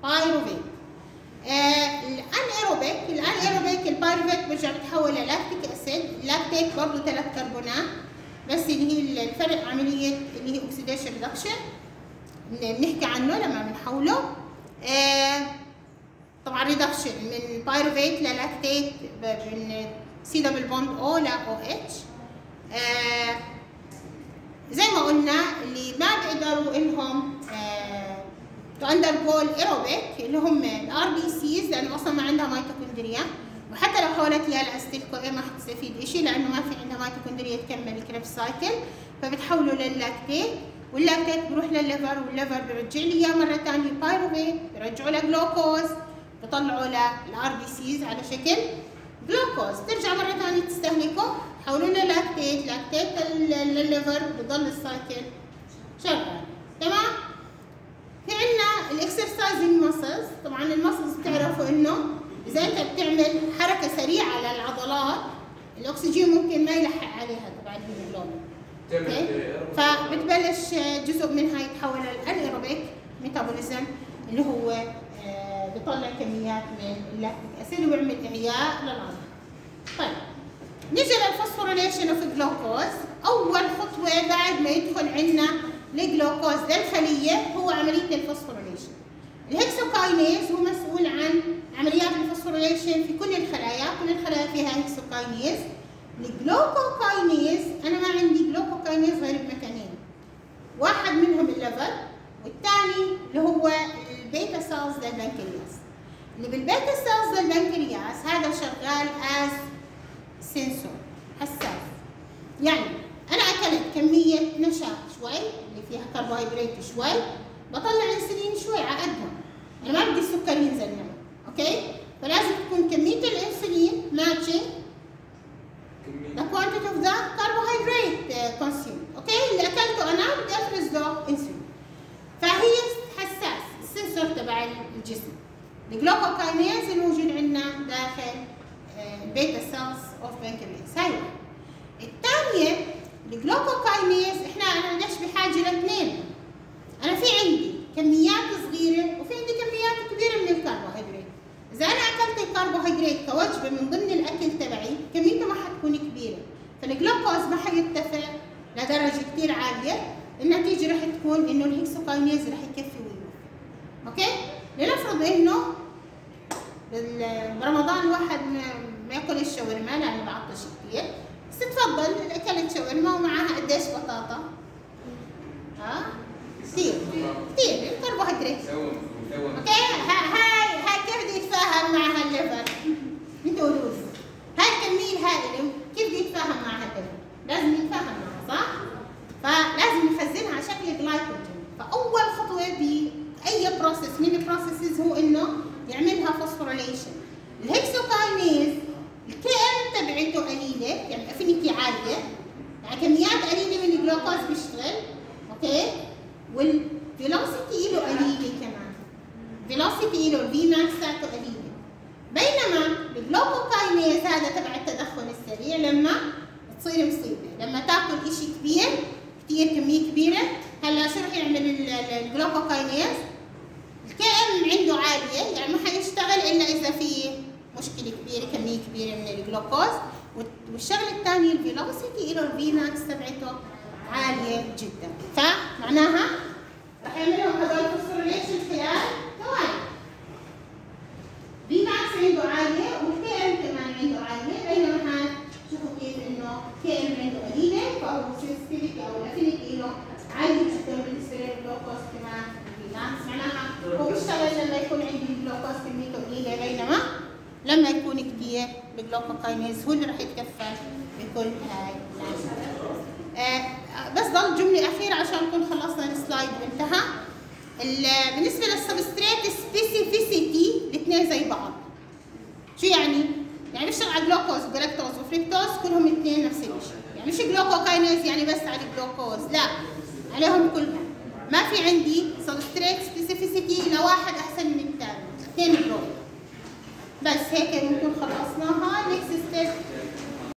الانيروبيك البايروفيت برجع بتحول للاكتيك اسيد، اللاكتيك برضه 3 كربونات، بس اللي هي الفرق عمليه اللي هي اوكسيديشن ريدكشن بنحكي عنه لما بنحوله. طبعا ريدكشن من بايروفيت للاكتيت من سي دبل بوند او ل او اتش. زي ما قلنا اللي ما بيقدروا انهم تو اندرجو الايروبيك اللي هم الار بي سيز، لانه اصلا ما عندها ميتوكوندريا، وحتى لو حولت لها لاستيل كو ما حتستفيد شيء لانه ما في عندها ميتوكوندريا تكمل الكريبس سايكل، فبتحوله لللاكتيت، واللاكتيت بروح للليفر، والليفر بيرجع لي اياه مره ثانيه بايروفيت، بيرجعوا له جلوكوز، بيطلعوا للار بي سيز على شكل جلوكوز، ترجع مره ثانيه تستهلكه، حولوا له لاكتيت للليفر، بضل السايكل شغال. تمام؟ في عندنا الاكسرسايزنج ماسلز. طبعا الماسلز بتعرفوا انه اذا انت بتعمل حركه سريعه للعضلات الاكسجين ممكن ما يلحق عليها تبع الهيموجلوبين. اوكي؟ فبتبلش جزء منها يتحول للانيروبيك ميتابوليزم اللي هو بيطلع كميات من اللاكتيك اسيد وبيعمل احياء للعضله. طيب نيجي للفوسفوريليشن اوف جلوكوز. اول خطوه بعد ما يدخل عندنا الجلوكوز للخليه هو عمليه الفوسفوريليشن. الهكسوكاينيز هو مسؤول عن عمليات الفوسفوريليشن في كل الخلايا، كل الخلايا فيها هكسوكاينيز. الجلوكوكاينيز انا ما عندي جلوكوكاينيز غير بمكانين، واحد منهم الليفر والثاني اللي هو البيتا سيلز للبنكرياس. اللي بالبيتا سيلز للبنكرياس هذا شغال از سنسور، حساس. يعني انا اكلت كميه نشا شوي اللي فيها كربوهيدرات شوي، بطلع انسولين شوي على قدها، انا ما بدي السكر ينزل معي، اوكي؟ فلازم تكون كميه الانسولين ماتشنج the quantity of the carbohydrate consumed، اوكي؟ اللي اكلته انا بدي افرز له انسولين. فهي حساس، السنسور تبع الجسم. الجلوكوكاينيز الموجود عندنا داخل بيتا سيلز اوف بنكرياس، هاي واحد. الثانيه الجلوكوكاينيز انا ليش بحاجه لاثنين؟ انا في عندي كميات صغيره وفي عندي كميات كبيره من الكربوهيدرات. اذا انا اكلت الكربوهيدرات كوجبه من ضمن الاكل تبعي كميته ما حتكون كبيره، فالجلوكوز ما حيرتفع لدرجه كثير عاليه، النتيجه رح تكون انه الهكسوكاينيز رح يكفي ويوفي. اوكي؟ لنفرض انه برمضان الواحد ما ياكل الشاورما لانه بعطش كثير، بس تفضل اكلت شاورما ومعها قديش بطاطا؟ كثير كثير الكربوهيدرات. اوكي؟ هاي كيف بده يتفاهم معها الليفر؟ انتوا قولوا لي هاي الكميه الهائله كيف بده يتفاهم معها الليفر؟ لازم يتفاهم معها، صح؟ فلازم نخزنها على شكل جلايكوجين. فاول خطوه باي بروسيس من البروسيسز هو انه يعملها فوسفوريليشن. الهكسوكاينيز الكي ام تبعته قليله، يعني افينيتي عاليه، يعني كميات قليله من الجلوكوز بيشتغل، اوكي؟ والفيلوسيتي له قليله كمان، فيلوسيتي له الفي ماكس تاعته قليله. بينما الجلوكوكاينيز هذا تبع التدخل السريع لما تصير مصيبه، لما تاكل شيء كبير كثير كميه كبيره. هلا شو رح يعمل الجلوكوكاينيز؟ الكي ام عنده عاليه، يعني ما حيشتغل الا اذا في مشكله كبيره، كميه كبيره من الجلوكوز. والشغله الثانيه الفيلوسيتي له الفي ماكس تبعته عاليه جدا، فمعناها رح يعملوا هذول فوسفوريليشن خلال ثواني. في ماكس عنده عاليه والكي ام كمان عنده عاليه، بينما شوفوا كيف انه كي ام عنده قليله، فهو السنسيتيفيتي او الافينيتي له عاليه جدا بالنسبه للجلوكوز كمان. معناها هو بيشتغل لما يكون عندي الجلوكوز كميته قليله، بينما لما يكون كثير الجلوكوكاينيز هو اللي رح يتكفل بكل هاي بس ضل جمله اخيره عشان نكون خلصنا السلايد وانتهى. بالنسبه للسبستريت سبيسيفيسيتي الاثنين زي بعض. شو يعني؟ يعني بيشتغل على جلوكوز وجلاكتوز وفريكتوز كلهم الاثنين نفس الشيء، يعني مش جلوكوكاينيز يعني بس على الجلوكوز، لا عليهم كلهم. ما في عندي سبستريت سبيسيفيسيتي لواحد احسن من الثاني، الاثنين جلوكوز. بس هيك ممكن خلصناها. نكست ستيب